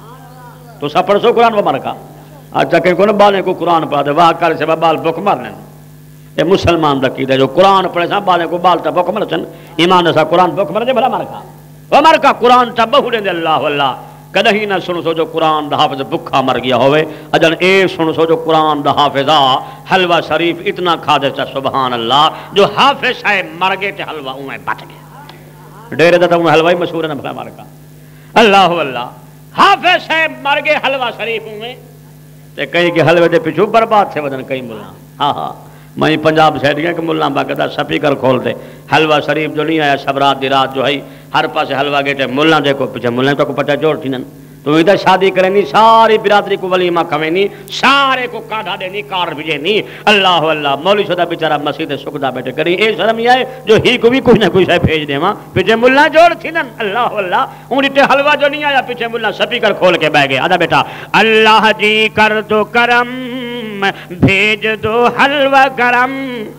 تو سب پڑھ سو قرآن وہ مرکا اچھا کہ کوئی بالے کو قرآن پڑھا دے واہ کر سے بال بک مار لیں یہ مسلمان دا قیدہ جو قرآن پڑھے سا بالے کو بال تا بک مر چن ایمان سا قرآن بک مر دے بھلا مرکا عمر کا قرآن تا بہوڑے دے اللہ اللہ کدہی نہ سنو سو جو قرآن دا حافظ بکھا مر گیا ہوئے اجن اے سنو سو جو قرآن دا حافظہ حلوہ شریف اتنا کھا دیتا سبحان اللہ جو حافظ ہے مر گئے تے حلوہ اوہیں بٹ گئے ڈیرے دا تا اوہیں حلوہ ہی مشہور ہے نبھلا مر کا اللہ اللہ حافظ ہے مر گئے حلوہ شریف اوہیں تے کہیں کہ حلوہ دے پچھو برباد سے ودن کہیں ملنا ہاں ہاں میں پنجاب سے گیا کہ ملا باقاعدہ سپیکر کھولتے حلوہ شریف جو نہیں آیا سب رات دی رات جو ہے ہر پاس حلوہ گئے تھے ملا دیکھو پیچھے ملا تو کو پتہ جوڑ تھی نا تو ادھر شادی کریں نہیں ساری برادری کو ولیمہ کھویں نہیں سارے کو کاڑھا دینی کار بھیجے نہیں اللہ اللہ مولوی شدہ بیچارہ مسجد سکدہ بیٹھے کری اے شرم یہ ہے جو ہی کو بھی کچھ نہ کچھ ہے بھیج دے ماں پیچھے ملا جوڑ تھی نا اللہ اللہ انہی تے حلوہ جو نہیں آیا پیچھے ملا سپیکر کھول کے بہ گئے آدھا بیٹا اللہ جی کر دو کرم بھیج دو حلوہ کرم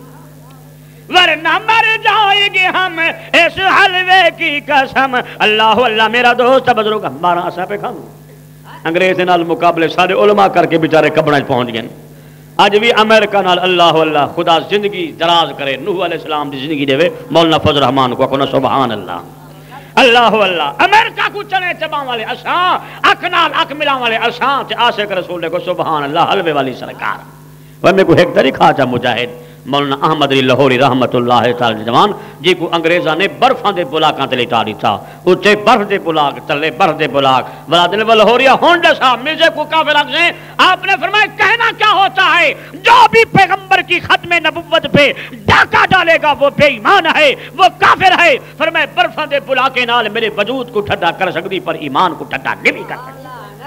ورنہ مر جائے گے ہم اس حلوے کی قسم اللہ اللہ میرا دوست بزرگ بارہ آسا پہ کھاؤں انگریز نال مقابلے سارے علماء کر کے بیچارے قبریں پہنچ گئے آج بھی امریکہ نال اللہ اللہ خدا زندگی دراز کرے نوح علیہ السلام دی زندگی دے وے مولانا فضل رحمان کو کہنا سبحان اللہ اللہ اللہ امریکہ کو چنے چباں والے اساں اک نال اک ملاں والے اساں تے عاشق رسول دے کو سبحان اللہ حلوے والی سرکار وہ میں کو ایک طریقہ کھا مجاہد مولانا احمد علی لاہوری رحمت اللہ تعالی جوان جی کو انگریزاں نے برفاں دے بلاکاں تے لٹا دیتا اوتے برف دے بلاک تلے برف دے بلاک ولادل ولہوریا ہونڈ صاحب مرزے کو کافر اگے آپ نے فرمایا کہنا کیا ہوتا ہے جو بھی پیغمبر کی ختم نبوت پہ ڈاکہ ڈالے گا وہ بے ایمان ہے وہ کافر ہے فرمایا برفاں دے بلاکے نال میرے وجود کو ٹھڈا کر سکتی پر ایمان کو ٹھڈا نہیں کر سکتی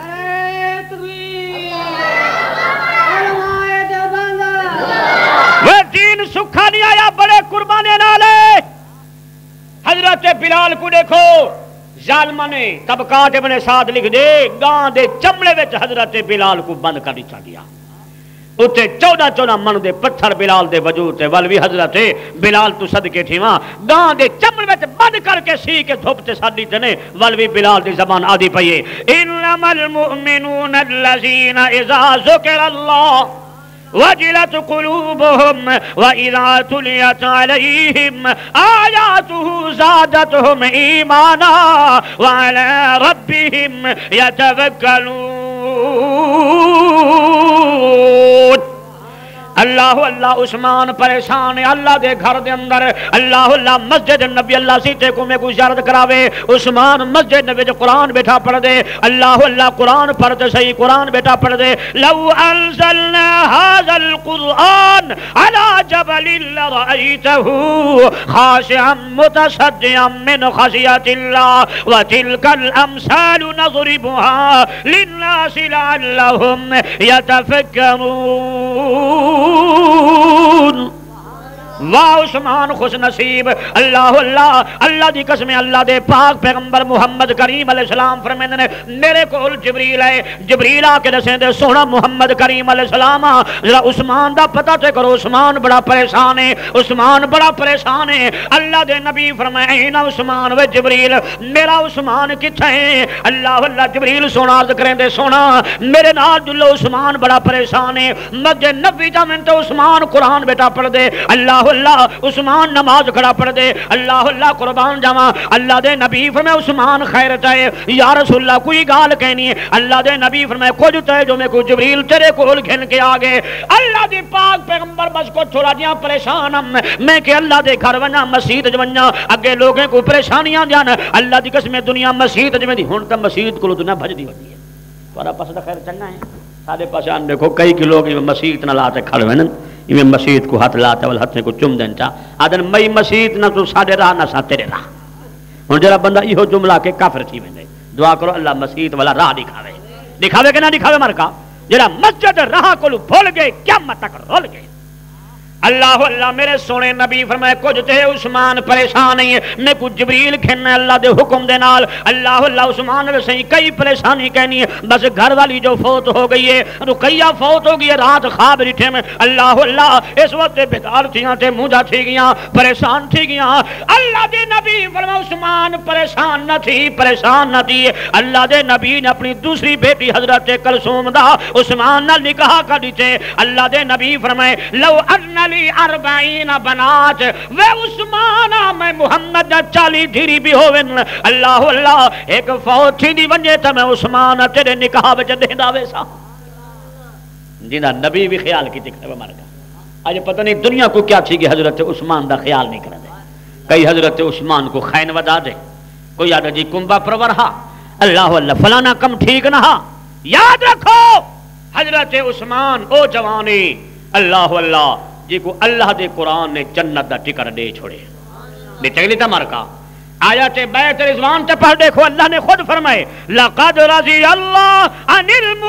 وہ دین سکھا نہیں آیا بڑے قربانے نالے حضرت بلال کو دیکھو ظالمہ نے طبقات ابن سعد لکھ دے گاں دے چمڑے وچ حضرت بلال کو بند کر دتا گیا اتے چودہ چودہ من دے پتھر بلال دے وجود تے ولوی حضرت بلال تو صدقے تھی وہاں گاں دے چمڑے وچ بند کر کے سی کے دھوپ تے سادی تنے ولوی بلال دی زبان آدھی پئیے انما المؤمنون الذين اذا ذکر اللہ وجلت قلوبهم وإذا تليت عليهم آياته زادتهم إيمانا وعلى ربهم يتوكلون اللہ اللہ عثمان پریشان ہے اللہ دے گھر دے اندر اللہ اللہ مسجد نبی اللہ سیتے کو میں کو زیارت کراوے عثمان مسجد نبی جو قرآن بیٹھا پڑھ دے اللہ اللہ قرآن پڑھتے صحیح قرآن بیٹھا پڑھ دے لو انزلنا هذا القرآن على جبل لرأيته خاشعا متصدعا من خشية الله وتلك الأمثال نضربها للناس لعلهم يتفكرون واہ عثمان خوش نصیب اللہ اللہ اللہ دی قسم اللہ دے پاک پیغمبر محمد کریم علیہ السلام فرمیندے نے میرے کول جبریل ہے جبریل آ کے دسیں دے سونا محمد کریم علیہ السلام ذرا عثمان دا پتہ تے کرو عثمان بڑا پریشان ہے عثمان بڑا پریشان ہے اللہ دے نبی فرمائے این عثمان و جبریل میرا عثمان کتھے ہے اللہ اللہ جبریل سونا عرض کریں دے سونا میرے نال جلو عثمان بڑا پریشان ہے مسجد نبی دا من تو عثمان قرآن بیٹا پڑھ دے اللہ اللہ عثمان نماز کھڑا پڑھ دے اللہ اللہ قربان جاواں اللہ دے نبی فرمائے عثمان خیر چاہے یا رسول اللہ کوئی گال کہنی ہے اللہ دے نبی فرمائے کچھ تے جو میں کو جبریل تیرے کول گھن کے آگے اللہ دی پاک پیغمبر بس کو تھوڑا جہاں پریشان ہم میں کہ اللہ دے گھر ونا مسجد جونا اگے لوگوں کو پریشانیاں جان اللہ دی قسم دنیا مسجد جویں دی ہن تے مسجد کو دنیا بھج دی ہوندی ہے تھوڑا پاس خیر چنگا ہے سارے پاس آن دیکھو کئی کی لوگ مسجد نہ لاتے کھڑے ہوئے میں مسجد کو ہاتھ لاتا ہے ہاتھ کو چم دین چا آدن مئی مسجد نہ تو ساڑے راہ نہ سا تیرے راہ ہوں جرا بندہ یہ جملہ کے کافر تھی میں دعا کرو اللہ مسجد والا راہ دکھاوے دکھاوے کہ نہ دکھاوے مرکا جرا مسجد راہ کو بھول گئے کیا مت تک رول گئے اللہ اللہ میرے سونے نبی فرمائے کچھ تے عثمان پریشان نہیں ہے میں کچھ جبریل کھننا اللہ دے حکم دے نال اللہ اللہ عثمان نے صحیح کئی پریشانی کہنی ہے بس گھر والی جو فوت ہو گئی ہے رقیہ فوت ہو گئی ہے رات خواب رٹھے میں اللہ اللہ اس وقت بیدار تھیاں تے موجہ تھی گیاں پریشان تھی گیاں اللہ دے نبی فرمائے عثمان پریشان نہ تھی پریشان نہ تھی اللہ دے نبی نے اپنی دوسری بیٹی حضرت کلثوم دا عثمان نال نکاح کر دیتے اللہ دے نبی فرمائے لو ان اربعین بنات وہ عثمان میں محمد چالی دھیری بھی ہوئن اللہ اللہ ایک فوت تھی دی ونجے تا میں عثمان تیرے نکاح بچ دیندا ویسا جنہ نبی بھی خیال کی تک مر گا آج پتہ نہیں دنیا کو کیا تھی کہ حضرت عثمان دا خیال نہیں کر دے کئی حضرت عثمان کو خین ودا دے کوئی آدھا جی کنبا پرور ہا اللہ اللہ فلانا کم ٹھیک نہ ہا یاد رکھو حضرت عثمان او جوانی اللہ اللہ جی کو اللہ دے قرآن نے جنت دا ٹکر دے چھوڑے دے چگلی تا مرکا آیات بیت رضوان تے پڑھ دیکھو اللہ نے خود فرمائے لقد رضی اللہ عن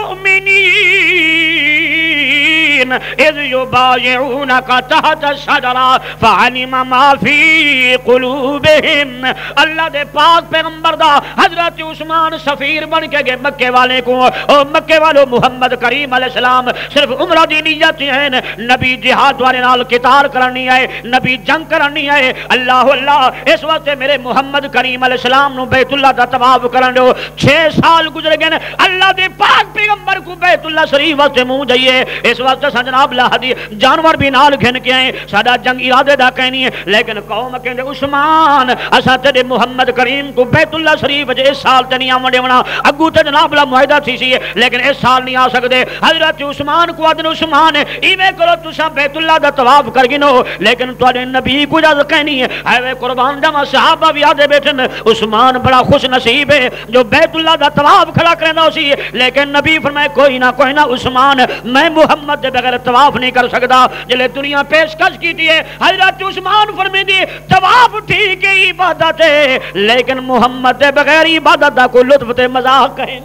المؤمنین اذ یبایعونک تحت الشجرہ فعلم ما فی قلوبہم اللہ دے پاک پیغمبر دا حضرت عثمان سفیر بن کے گئے مکے والے کو اور مکے والوں محمد کریم علیہ السلام صرف عمرہ دی نیت ہیں نبی جہاد والے نال قتال کرنی آئے نبی جنگ کرنی آئے اللہ اللہ اس وقت میرے محمد محمد کریم علیہ السلام نو بیت اللہ دا طواف کرن دو چھ سال گزر گئے اللہ دے پاک پیغمبر کو بیت اللہ شریف وقت منہ جائیے اس وقت جناب لہدی جانور بھی نال گھن کے آئے ساڈا جنگ ارادے دا کہنی ہے لیکن قوم کہندے عثمان اساں تے محمد کریم کو بیت اللہ شریف وچ اس سال تے نہیں آوندے ونا اگوں تے جناب لا معاہدہ تھی سی لیکن اس سال نہیں آ سکدے حضرت عثمان کو ادن عثمان ایویں کرو تساں بیت اللہ دا طواف کر گنو لیکن تواڈے نبی کو جا کہنی ہے اے قربان جاواں صحابہ بھی دے بیٹھن عثمان بڑا خوش نصیب ہے جو بیت اللہ دا طواف کھڑا کرنا اسی لیکن نبی فرمائے کوئی نہ کوئی نہ عثمان میں محمد دے بغیر طواف نہیں کر سکتا جلے دنیا پیشکش کی تھی حضرت عثمان فرمائے دی طواف ٹھیک ہے عبادت ہے لیکن محمد دے بغیر عبادت دا کوئی لطف تے مذاق کہیں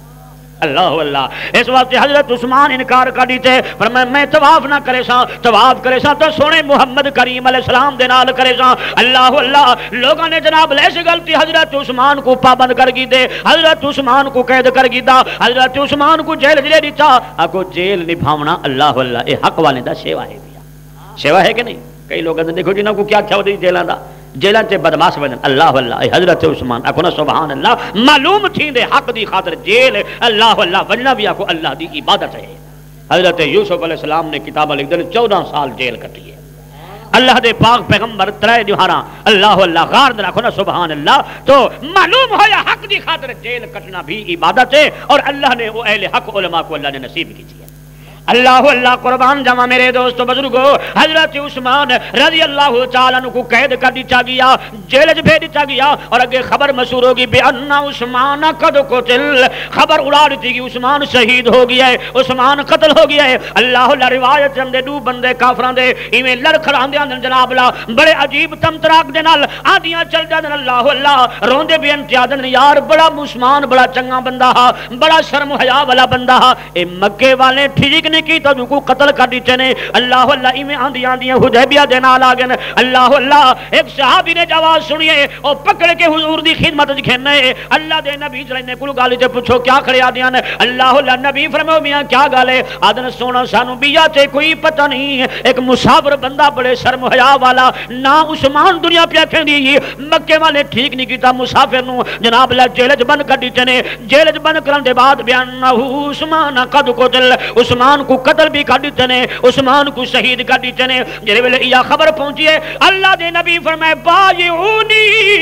اللہ اللہ اس وقت حضرت عثمان انکار کر دیتے فرمایا میں طواف نہ کرے سا طواف کرے سا تو سونے محمد کریم علیہ السلام دے نال کرے سا اللہ اللہ لوگوں نے جناب ایسی غلطی حضرت عثمان کو پابند کر گی دے حضرت عثمان کو قید کر گی دا حضرت عثمان کو جیل جلے دیتا اکو جیل نبھاونا اللہ اللہ اے حق والے دا سیوا ہے دیا سیوا ہے کہ نہیں کئی لوگ دیکھو جنہوں کو کیا کیا ہوتی جیلان دا جیلان تے بدماش بدن اللہ اللہ اے حضرت عثمان اکونا سبحان اللہ معلوم تھی دے حق دی خاطر جیل اللہ اللہ وجنہ بھی اکو اللہ دی عبادت ہے حضرت یوسف علیہ السلام نے کتابہ لکھ دن چودہ سال جیل کٹی ہے اللہ دے پاک پیغمبر ترائے دیوہاراں اللہ اللہ غار در اکونا سبحان اللہ تو معلوم ہویا حق دی خاطر جیل کٹنا بھی عبادت ہے اور اللہ نے وہ اہل حق علماء کو اللہ نے نصیب کی تھی اللہ اللہ قربان جاواں میرے دوستو بزرگو، حضرت عثمان رضی اللہ تعالیٰ عنہ کو قید کر دیا گیا، جیل وچ بھیج دیا گیا، اور اگے خبر مشہور ہوگی بے ان عثمان قد قتل، خبر اڑا دیتی کہ عثمان شہید ہو گیا ہے، عثمان قتل ہو گیا ہے۔ اللہ اللہ روایت ہم دے دو بندے کافراں دے ایویں لڑ کھڑاندے ہیں جناب لا بڑے عجیب تمتراک دے نال آدیاں چل جاندے، اللہ اللہ روندے بے انتہا دے یار بڑا عثمان بڑا چنگا بندہ ہا، بڑا شرم و حیا والا بندہ ہا، اے مکے والے ٹھیک نہیں کی تو کو قتل کر دیتے نے۔ اللہ اللہ ایویں آندی آندی حدیبیہ دے نال آ گئے، اللہ اللہ ایک صحابی نے جواب سنیے او پکڑ کے حضور دی خدمت وچ کھینے، اللہ دے نبی جڑے نے کول گل تے پوچھو کیا کھڑے آدیاں نے، اللہ اللہ نبی فرماؤ میاں کیا گل ہے، آدن سونا سانو بیا تے کوئی پتہ نہیں، ایک مسافر بندہ بڑے شرم و حیا والا نا عثمان دنیا پیا کھیندی، مکے والے ٹھیک نہیں کیتا مسافر نو جناب اللہ جیل وچ بند کر دیتے نے، جیل وچ بند کرن دے بعد بیان عثمان قد قتل، عثمان کو قتل بھی کر دیتے نے، عثمان کو شہید کر دیتے نے۔ جڑے ویلے یہ خبر پہنچی ہے اللہ دے نبی فرمائے بایعونی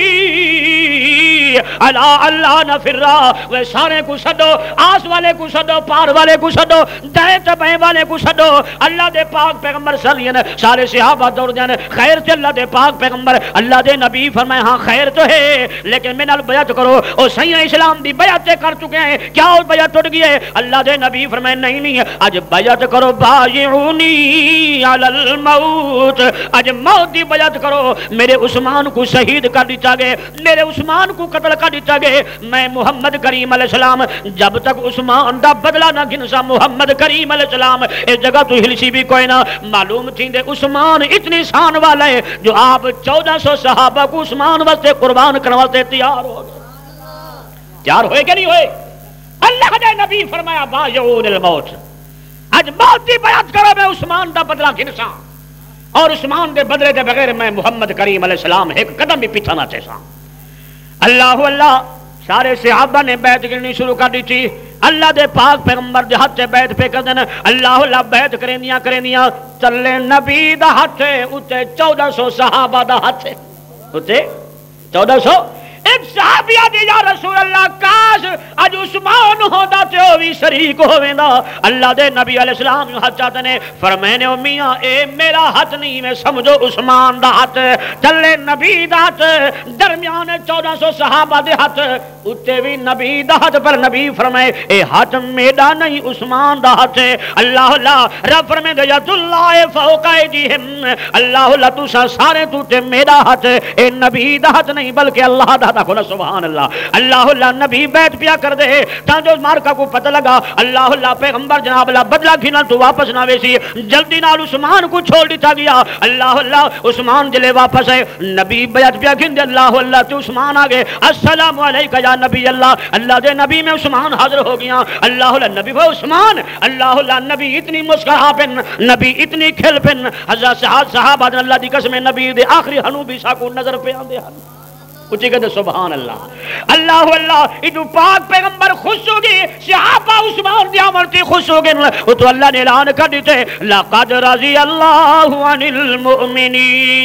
الا اللہ نفرا، وہ سارے کو سدو، آس والے کو سدو، پار والے کو سدو، دائیں تے بائیں والے کو سدو۔ اللہ دے پاک پیغمبر صلی اللہ علیہ وسلم سارے صحابہ دور دے خیر تے اللہ دے پاک پیغمبر اللہ دے نبی فرمائے ہاں خیر تو ہے لیکن میں نال بیعت کرو، او سیاں اسلام دی بیعت کر چکے ہیں، کیا وہ بیعت ٹوٹ گئی ہے؟ اللہ دے نبی فرمائے نہیں نہیں اج بیعت کرو بایعونی علی الموت، اج موت دی بیعت کرو، میرے عثمان کو شہید کر دیتا گئے، میرے عثمان کو قتل کر دیتا گئے، میں محمد کریم علیہ السلام جب تک عثمان دا بدلہ نہ گھنسا محمد کریم علیہ السلام اس جگہ تو ہلسی بھی کوئی نہ۔ معلوم تھی دے عثمان اتنی شان والا ہے جو آپ چودہ سو صحابہ کو عثمان واسطے قربان کرنے واسطے تیار ہو گئے، تیار ہوئے کہ نہیں ہوئے؟ اللہ دے نبی فرمایا بایعون الموت، اج موت دی بیعت کرو میں عثمان دا بدلہ گھنسا، اور عثمان دے بدلے دے بغیر میں محمد کریم علیہ السلام ایک قدم بھی پیچھے نہ چیسا۔ اللہ اللہ سارے صحابہ نے بیعت کرنی شروع کر دی تھی، اللہ دے پاک پیغمبر دے ہاتھ سے بیعت پہ کر دینا، اللہ اللہ بیعت کریں دیا کریں دیا، چلے نبی دا ہاتھ ہے اتے چودہ سو صحابہ دا ہاتھ ہے، اتے چودہ سو ایک صحابیہ دی یا رسول اللہ کاش اج عثمان ہوتا تے او بھی شریک ہوویندا۔ اللہ دے نبی علیہ السلام جو ہاتھ چاہتے نے فرمائے نے میاں اے میرا ہاتھ نہیں میں سمجھو عثمان دا ہاتھ، چلے نبی دا ہاتھ درمیان چودہ سو صحابہ دے ہاتھ اتے بھی نبی دا ہاتھ، پر نبی فرمائے اے ہاتھ میرا نہیں عثمان دا ہاتھ ہے۔ اللہ اللہ رب فرمائے دے ید اللہ فوق ایدیہم، اللہ اللہ تو سارے تو تے میرا ہاتھ، اے نبی دا ہاتھ نہیں بلکہ اللہ دا کھولا سبحان اللہ۔ اللہ اللہ نبی بیعت پیا کر دے تاں جو مارکا کو پتہ لگا، اللہ اللہ پیغمبر جناب اللہ بدلہ گھنا تو واپس نہ ویسی، جلدی نال عثمان کو چھوڑ دیتا گیا۔ اللہ اللہ عثمان جلے واپس ہے، نبی بیعت پیا گھن دے، اللہ اللہ تو عثمان آگے السلام علیکہ یا نبی اللہ، اللہ دے نبی میں عثمان حاضر ہو گیا۔ اللہ اللہ نبی وہ عثمان، اللہ اللہ نبی اتنی مسکرا پن، نبی اتنی کھل پن، حضرت صحابہ اللہ دی قسم نبی دے آخری ہنو بھی سا کو نظر پہ آندے ہن اچھی کہتے سبحان اللہ۔ اللہ اللہ ادو پاک پیغمبر خوش ہو گئے، صحابہ عثمان دی عملتی خوش ہو گئے، وہ تو اللہ نے اعلان کر دیتے لَقَدْ رَضِيَ اللَّهُ عَنِ الْمُؤْمِنِينَ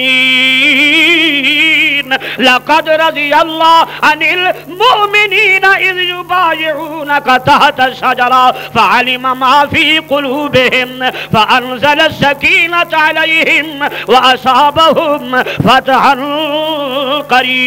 لَقَدْ رَضِيَ اللَّهُ عَنِ الْمُؤْمِنِينَ إِذْ يُبَايِعُونَكَ تَحْتَ الشَّجَرَةِ فَعَلِمَ مَا فِي قُلُوبِهِمْ فَأَنزَلَ السَّكِينَةَ عَلَيْهِمْ وَأَصَابَهُمْ فَتْحًا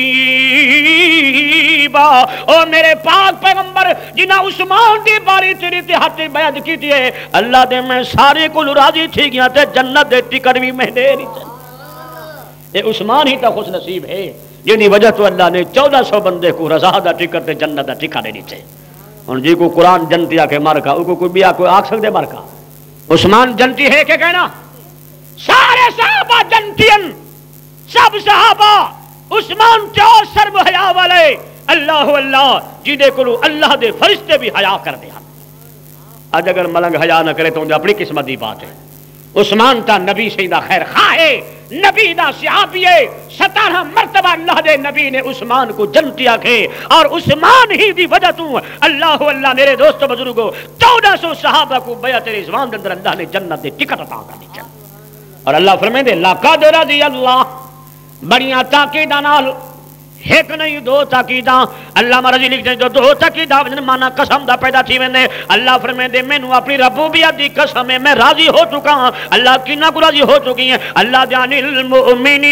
قریبا۔ او میرے پاک پیغمبر جنہاں عثمان دی باری تیری تحتی بیعت کی تھی ہے، اللہ دے میں سارے کو راضی تھی گیا تے جنت دے ٹکٹ بھی میں دے رہی تھی۔ اے عثمان ہی تا خوش نصیب ہے جنہی وجہ تو اللہ نے چودہ سو بندے کو رضا دا ٹکٹ تے جنت دا ٹکا دے دی تھے۔ اور جی کو قرآن جنتی آکے مارکا او کو کوئی بھی آکے آگ سکتے مارکا، عثمان جنتی ہے کہ کہنا؟ سارے صحابہ جنتین، سب صحابہ عثمان کیا شرم حیا والے، اللہ اللہ جیدے کلو اللہ دے فرشتے بھی حیا کر دیا۔ آج اگر ملنگ حیا نہ کرے تو انہیں اپنی قسمت دی بات ہے۔ عثمان تا نبی سیدہ خیر خواہ ہے، نبی دا صحابی ہے، ستارہ مرتبہ اللہ دے نبی نے عثمان کو جنتی آکھے، اور عثمان ہی دی وجہ تو اللہ اللہ میرے دوست بزرگوں چودہ سو صحابہ کو بیعت رضوان دے اندر اللہ نے جنت دے ٹکٹ عطا کر دی۔ اور اللہ فرمائے دے لَقَدْ رَضِيَ اللَّهُ بڑیاں تاکیداں نال ایک نہیں دو تاکیداں اللہ مرضی لکھتے ہیں جو دو تاکیداں مانا قسم دا پیدا تھی میں اللہ فرمائے دے میں نو اپنی ربوبیت دی قسم ہے میں راضی ہو چکا ہوں اللہ کنا کو راضی ہو چکی ہیں اللہ جان المؤمنین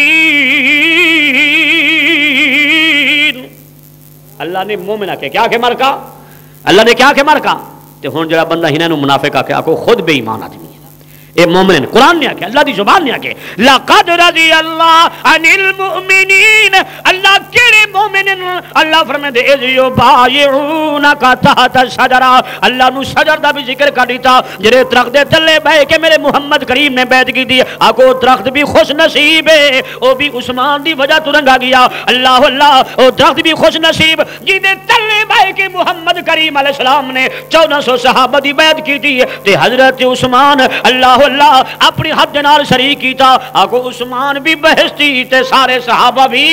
اللہ نے مومنہ کے کیا کہ مرکا اللہ نے کیا کہ مرکا تے ہون جڑا بندہ ہی نو منافق آ کے آکو خود بے ایمان آدمی اے مومن قرآن نے آکے اللہ دی زبان نے آکے لَقَدْ رَضِيَ اللَّهُ عَنِ الْمُؤْمِنِينَ اللہ کیڑے مومن اللہ فرمائے دے اِذْ يُبَايِعُونَكَ تَحْتَ الشَّجَرَةِ اللہ نو شجر دا بھی ذکر کر دیتا جڑے درخت دے تلے بیٹھ کے میرے محمد کریم نے بیعت کی دی آکو درخت بھی خوش نصیب ہے او بھی عثمان دی وجہ تو رنگا گیا اللہ اللہ او درخت بھی خوش نصیب جی دے تلے بیٹھ کے محمد کریم علیہ السلام نے چودہ سو صحابہ دی بیعت کی دی تے حضرت عثمان اللہ اللہ اپنی حد نال شریک کیتا آگو عثمان بھی بہشتی تے سارے صحابہ بھی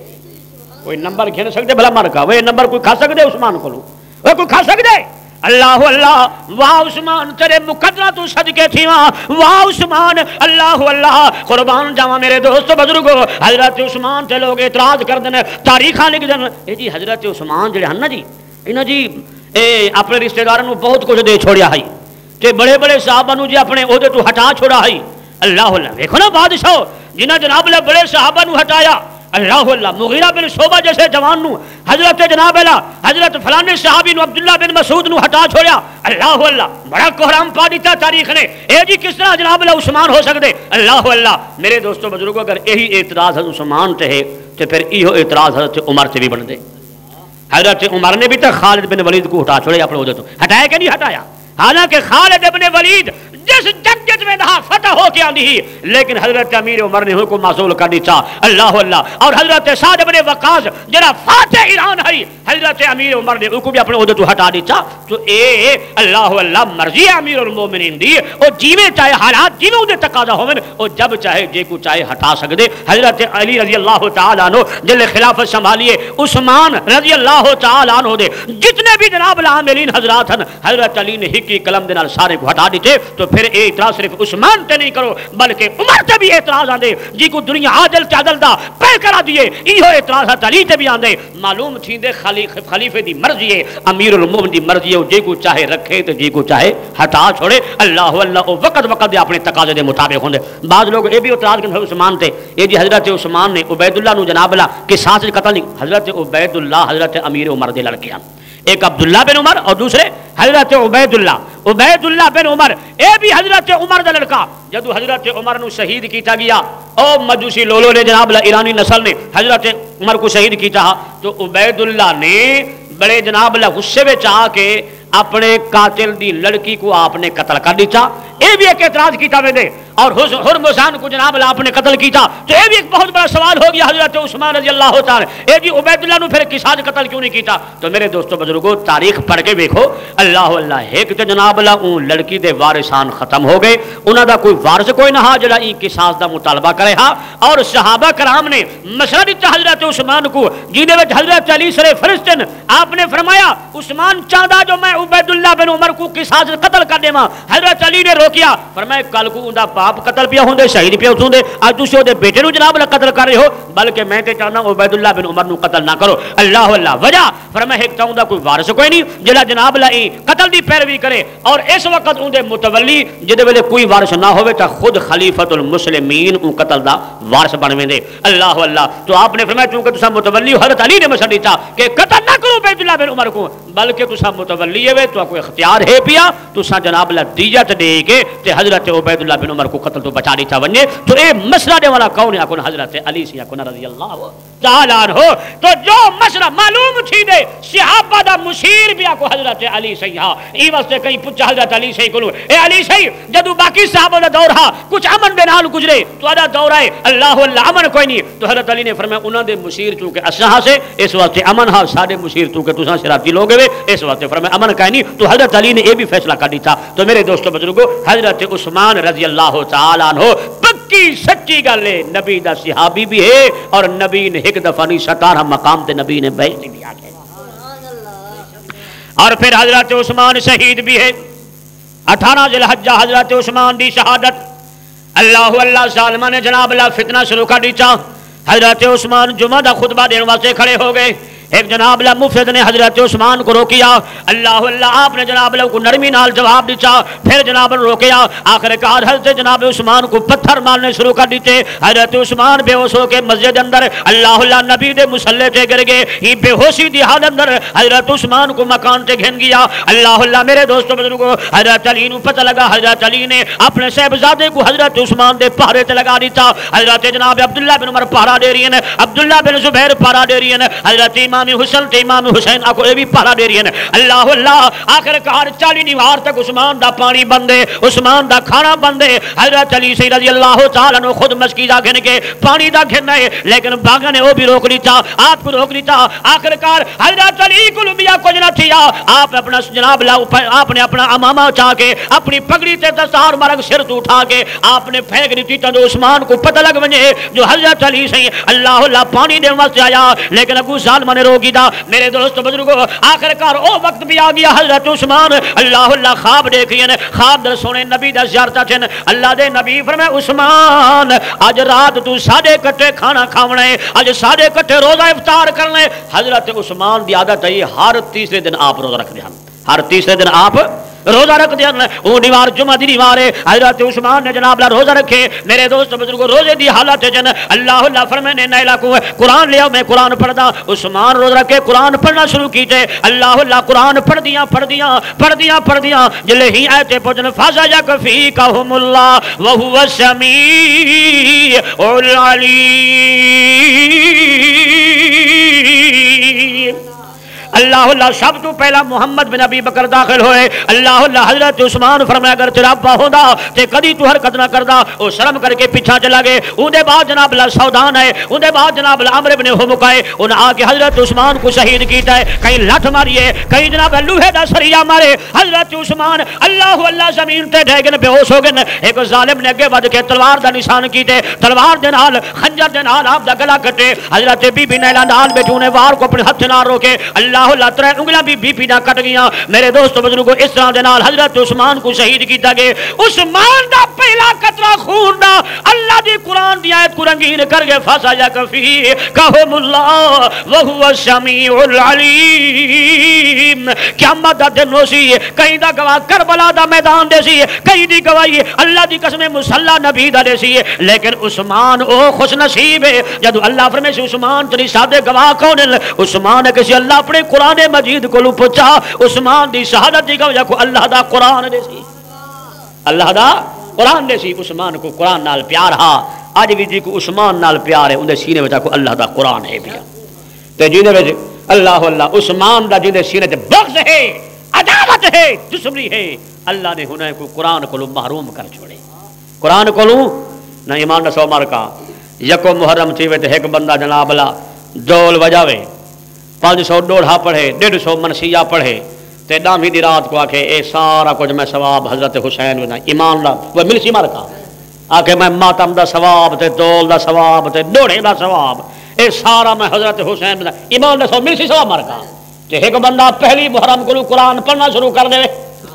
کوئی نمبر گھن سکتے بھلا مر کا وہ نمبر کوئی کھا سکتے عثمان کو لو وہ کوئی کھا سکتے اللہ اللہ واہ عثمان تیرے مقدرہ تو صدقے تھی واہ عثمان اللہ اللہ قربان جاواں میرے دوستو بزرگو حضرت عثمان تے لوگ اعتراض کر دینے تاریخاں لکھ دینے اے جی حضرت عثمان جڑے ہن نا جی انہاں جی اے اپنے رشتہ داراں نو بہت کچھ دے چھوڑیا ہے کہ بڑے بڑے صحابہ نو جی اپنے عہدے تو ہٹا چھوڑا ہے اللہ اللہ دیکھو نا بادشاہ جنہ جناب اللہ بڑے صحابہ نو ہٹایا اللہ اللہ مغیرہ بن شعبہ جیسے جوان نو حضرت جناب اللہ حضرت فلانے صحابی نو عبداللہ بن مسعود نو ہٹا چھوڑیا اللہ اللہ بڑا کوہرام پا دیتا تاریخ نے اے جی کس طرح جناب اللہ عثمان ہو سکتے اللہ اللہ میرے دوستو بزرگوں اگر یہی اعتراض حضرت عثمان تے ہے تو پھر ایہو اعتراض حضرت عمر سے بھی بن دے حضرت عمر نے بھی تو خالد بن ولید کو ہٹا چھوڑے اپنے عہدے تو ہٹایا کہ نہیں ہٹایا حالانکہ خالد ابن ولید جس جنگ میں نہا فتح ہو کے آنی ہی لیکن حضرت امیر عمر نے حکم معزول کر دی چاہ اللہ اللہ اور حضرت سعد ابن وقاص جنہا فاتح ایران ہے حضرت امیر عمر نے حکم بھی اپنے عہدے تو ہٹا دی چاہ تو اے اللہ اللہ مرضی امیر المومنین دی اور جیوے چاہے حالات جیوے انہیں تقاضا ہوئے اور جب چاہے جے کو چاہے ہٹا سکتے حضرت علی رضی اللہ تعالیٰ عنہ جل خلافت سنبھالیے عثمان رضی اللہ تعالیٰ عنہ دے جتنے بھی جناب العاملین حضرات ہیں حضرت علی نے ہی کی قلم دے نال سارے کو ہٹا دیتے تو پھر اے اعتراض صرف عثمان تے نہیں کرو بلکہ عمر تے بھی اعتراض آندے جی کو دنیا عادل تے عدل دا پہ کرا دیے ایہو اعتراض علی تے بھی آندے معلوم تھیندے خلیفے دی مرضی ہے امیر المومن دی مرضی ہے جی کو چاہے رکھے تے جی کو چاہے ہٹا چھوڑے اللہ اللہ وقت وقت دے اپنے تقاضے دے مطابق ہوندے بعض لوگ اے بھی اعتراض کرتے عثمان تے اے جی حضرت عثمان نے عبید اللہ نو جناب اللہ کے ساتھ قتل نہیں حضرت عبید اللہ حضرت امیر عمر دے لڑکے ہیں ایک عبداللہ بن عمر اور دوسرے حضرت عبید اللہ عبید اللہ بن عمر اے بھی حضرت عمر دا لڑکا جدو حضرت عمر نو شہید کیتا گیا او مجوسی لولو نے جناب اللہ ایرانی نسل نے حضرت عمر کو شہید کیتا تو عبید اللہ نے بڑے جناب اللہ غصے میں چاہ کے اپنے قاتل دی لڑکی کو آپ نے قتل کر دیتا اے بھی ایک اعتراض کیتا میں دے اور حرمزان کو جناب اللہ آپ نے قتل کیتا تو اے بھی ایک بہت بڑا سوال ہو گیا حضرت عثمان رضی اللہ تعالی اے جی عبید اللہ نو پھر قصاص قتل کیوں نہیں کیتا تو میرے دوستو بزرگوں تاریخ پڑھ کے دیکھو اللہ اللہ ایک تے جناب اللہ اون لڑکی دے وارثان ختم ہو گئے انہاں دا کوئی وارث کوئی نہ جڑا ای قصاص دا مطالبہ کرے ہا اور صحابہ کرام نے مشورہ دتا حضرت عثمان کو جینے وچ حضرت علی سر فرشتن آپ نے فرمایا عثمان چاہدا جو میں عبید اللہ بن عمر کو قصاص قتل کر دیواں حضرت علی نے روکیا فرمایا کل کو اوندا باپ قتل پیا ہوندے شہید پیا ہوندے اج تسی اودے بیٹے نو جناب اللہ قتل کر رہے ہو بلکہ میں تے چاہنا عبید اللہ بن عمر نو قتل نہ کرو اللہ اللہ وجہ فرمایا ایک چاہندا کوئی وارث کوئی نہیں جڑا جناب اللہ ای قتل دی پیروی کرے اور اس وقت اون دے متولی جدے ویلے کوئی وارث نہ ہوے تا خود خلیفۃ المسلمین اون قتل دا وارث بن ویندے اللہ اللہ تو آپ نے فرمایا چونکہ تسا متولی حضرت علی نے مشورہ دیتا کہ قتل نہ کرو عبید اللہ بن عمر کو بلکہ تسا متولی ہے تو کوئی اختیار ہے پیا تسا جناب اللہ دیت دے کے تے حضرت عبید اللہ بن عمر کو قتل تو بچا دیتا ونجے تو اے مسئلہ دے والا کون ہے اکون حضرت علی سے اکون رضی اللہ تعالیٰ عنہ تو جو مسئلہ معلوم تھی دے صحابہ دا مشیر بھی اکو حضرت علی سے ہاں ای واسطے کہیں پچھا حضرت علی سے کنو اے علی سے جدو باقی صحابہ دا دور ہاں کچھ امن دے نال گزرے تو آدھا دور آئے اللہ اللہ امن کوئی نہیں تو حضرت علی نے فرمایا انہوں دے مشیر چونکہ اسنہا سے اس واسطے امن ہاں سارے مشیر چونکہ تساں شراتی لوگ ہوئے اس واسطے فرمایا امن کوئی نہیں تو حضرت علی نے یہ بھی فیصلہ کر دی تھا تو میرے دوستو بزرگو حضرت عثمان رضی اللہ تعالیٰ عنہ پکی سچی گل ہے نبی دا صحابی بھی ہے اور نبی نے ایک دفعہ نہیں ستارہ مقام تے نبی نے بیعت دیا ہے اور پھر حضرت عثمان شہید بھی ہے اٹھارہ ذی الحجہ حضرت عثمان دی شہادت اللہ اللہ ظالمہ نے جناب اللہ فتنہ شروع کر دیتا حضرت عثمان جمعہ دا خطبہ دینے واسطے کھڑے ہو گئے. ایک جناب اللہ مفید نے حضرت عثمان کو روکیا. اللہ اللہ آپ نے جناب اللہ کو نرمی نال جواب دیتا. پھر جناب اللہ روکیا. آخر کار حضرت جناب عثمان کو پتھر مارنے شروع کر دیتے. حضرت عثمان بے ہوش ہو کے مسجد اندر اللہ اللہ نبی دے مصلی تے گر گئے. یہ بے ہوشی دی حالت اندر حضرت عثمان کو مکان تے گھن گیا. اللہ اللہ میرے دوستو بزرگو حضرت علی نو پتہ لگا. حضرت علی نے اپنے صاحبزادے کو حضرت عثمان دے پہرے تے لگا دیتا. حضرت جناب عبداللہ بن عمر پہرا دے رہی ہیں, عبداللہ بن زبیر پہرا دے رہی ہیں, حضرت امام حسن تے امام حسین کو بھی پہرا دے رہی ہیں. اللہ اللہ آخر کار چالی دیوار تک عثمان دا پانی بندے, عثمان دا کھانا بندے. حضرت علی سے رضی اللہ تعالیٰ نے خود مسکی دا گھن کے پانی دا گھن ہے, لیکن باغا نے وہ بھی روک لیتا, آپ کو روک لیتا. آخر کار حضرت علی کو لبیا کچھ نہ تھیا. آپ اپنا جناب آپ نے اپنا امامہ اٹھا کے اپنی پگڑی تے دستار مرگ سر تو اٹھا کے آپ نے پھینک دیتی. تو عثمان کو پتہ لگ ونجے جو حضرت علی سے اللہ اللہ پانی دے واسطے آیا, لیکن ابو سالمہ نے روکی دا. میرے دوست بزرگو آخر کار او وقت بھی آ گیا. حضرت عثمان اللہ اللہ خواب دیکھئے, خواب در سونے نبی دا زیارتہ چھن. اللہ دے نبی فرمائے عثمان آج رات تو ساڑھے کٹے کھانا کھاونا ہے, آج ساڑھے کٹے روزہ افطار کرنا ہے. حضرت عثمان دی عادت ہے ہر تیسرے دن آپ روزہ رکھ دیں, ہر تیسرے دن آپ روزہ رکھ دیا. وہ دیوار جمعہ دی دیوار ہے. حضرت عثمان نے جناب اللہ روزہ رکھے. میرے دوست بزرگو روزے دی حالت جن اللہ اللہ فرمانے نیلا کو قرآن لیا میں قرآن پڑھ دا. عثمان روزہ رکھے قرآن پڑھنا شروع کیتے. اللہ اللہ قرآن پڑھ دیا پڑھ دیا پڑھ دیا پڑھ دیا جلے ہی آیتے پہنچن فازا یکفیکہم اللہ وہو السمیع العلیم. اللہ اللہ سب تو پہلا محمد بن ابی بکر داخل ہوئے. اللہ اللہ حضرت عثمان فرمایا اگر تیرا ابا ہوندا تے کدی تو حرکت نہ کردا. او شرم کر کے پیچھا چلا گئے. اون دے بعد جناب اللہ سودان ہے, اون دے بعد جناب اللہ عمرو بن حمق ہے. انہاں آ کے حضرت عثمان کو شہید کیتا ہے. کہیں لٹھ ماریے, کہیں جناب لوہے دا سریا مارے. حضرت عثمان اللہ اللہ زمین تے ڈہ گئے, بے ہوش ہو گئے. ایک ظالم نے اگے ود کے تلوار دا نشان کیتے, تلوار دے نال خنجر دے نال آپ دا گلا کٹے. حضرت بی بی نیلا نال بیٹھو نے وار کو اپنے ہتھ نال روکے. اللہ اللہ ترے انگلیاں بھی بی پی نہ کٹ گیا. میرے دوستو بزرگو اس طرح دے نال حضرت عثمان کو شہید کیتا گئے. عثمان دا پہلا قطرہ خون دا اللہ دی قرآن دی آیت کو رنگین کر گئے. فاسا یکفی کہم اللہ وہو السمیع العلیم. قیامت دا دن ہو سی, کہیں دا گواہ کربلا دا میدان دے سی, کہیں دی گواہی اللہ دی قسم مصلی نبی دا دے سی. لیکن عثمان او خوش نصیب ہے جدو اللہ فرمائے سے عثمان تری سادے گواہ کون ہے. عثمان ہے کسی اللہ اپنے قرآن مجید کو لو پوچھا. عثمان دی شہادت دی گواہ کو اللہ دا قرآن دے سی, اللہ دا قرآن دے سی. عثمان کو قرآن نال پیار ہا. آج بھی جی کو عثمان نال پیار ہے اندے سینے میں کو اللہ دا قرآن ہے بھی تے جینے میں اللہ اللہ عثمان دا جینے سینے تے بغض ہے, عداوت ہے, دشمنی ہے. اللہ نے انہیں کو قرآن کو محروم کر چھوڑے. قرآن کو نہ ایمان نہ سو مار کا یکو محرم تھی وے تے ایک بندہ جناب اللہ ڈول وجاوے, پانچ سو ڈوڑھا پڑھے, ڈیڑھ سو منسیہ پڑھے تے ڈامی دی رات کو آکے اے سارا کچھ میں ثواب حضرت حسین بنا ایمان دا وہ مل سی مار کا آکے میں ماتم دا ثواب تے دول دا ثواب تے ڈوڑھے دا ثواب اے سارا میں حضرت حسین بنا ایمان دا ثواب مل سی ثواب مار کا. تے ایک بندہ پہلی محرم کو قرآن پڑھنا شروع کر دے,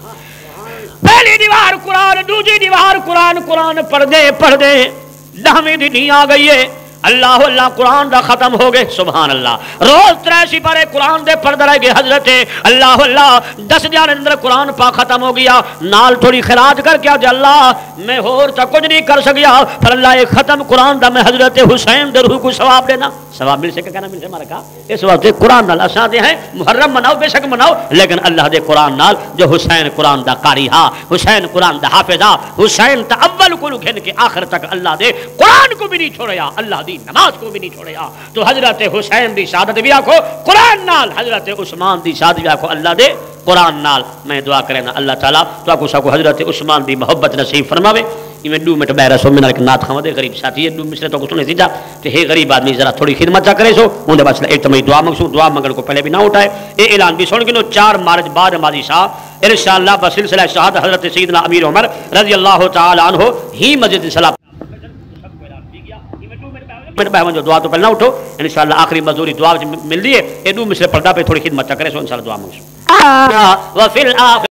پہلی دیوار قرآن, دوسری دیوار قرآن, قرآن پڑھ دے پڑھ دے دہویں دن آ گئی ہے. اللہ اللہ قرآن دا ختم ہو گئے. سبحان اللہ. روز تریسی پارے قرآن دے پڑھ رہ گئے. حضرت اللہ اللہ دس دیان اندر قرآن پاک ختم ہو گیا. نال تھوڑی خراج کر کے آج اللہ میں اور تا کچھ نہیں کر سکیا پر اللہ ایک ختم قرآن دا میں حضرت حسین دے روح کو ثواب دینا. ثواب مل سکے کہنا مل سکے ہمارا کہا اس وقت قرآن نال اساں دے ہیں محرم مناؤ بے شک مناؤ, لیکن اللہ دے قرآن نال جو حسین قرآن دا قاری ہا, حسین قرآن دا حافظ ہا, حسین تا اول کو گھن کے آخر تک اللہ دے قرآن کو بھی نہیں چھوڑیا, اللہ دی نماز کو بھی نہیں چھوڑیا. تو حضرت حسین دی شہادت بھی آکھو قرآن نال, حضرت عثمان دی شہادت بھی آکھو اللہ دے قرآن نال. میں دعا کرنا اللہ تعالیٰ تو آکو ساکو حضرت عثمان دی محبت نصیب فرماوے. میں دو منٹ بہرہ سو منہ ایک نات خواہ دے غریب ساتھی ہے دو مصرے تو کو سنے دیجا تو ہے غریب آدمی ذرا تھوڑی خدمت چا کرے سو ان دے باسلہ ایک تمہیں دعا مانگسو. دعا مانگن کو پہلے بھی نہ اٹھائے. اے اعلان بھی سن گنو چار مارچ بعد ماضی صاحب انشاءاللہ بسلسلہ شہادت حضرت سیدنا امیر عمر رضی اللہ تعالی عنہ ہی مسجد صلاح میں بہن جو دعا تو پہلے نہ اٹھو انشاءاللہ آخری مزدوری دعا مل دیئے. اے دو مصرے پردہ پہ تھوڑی خدمت چا کرے سو انشاءاللہ دعا مانگسو.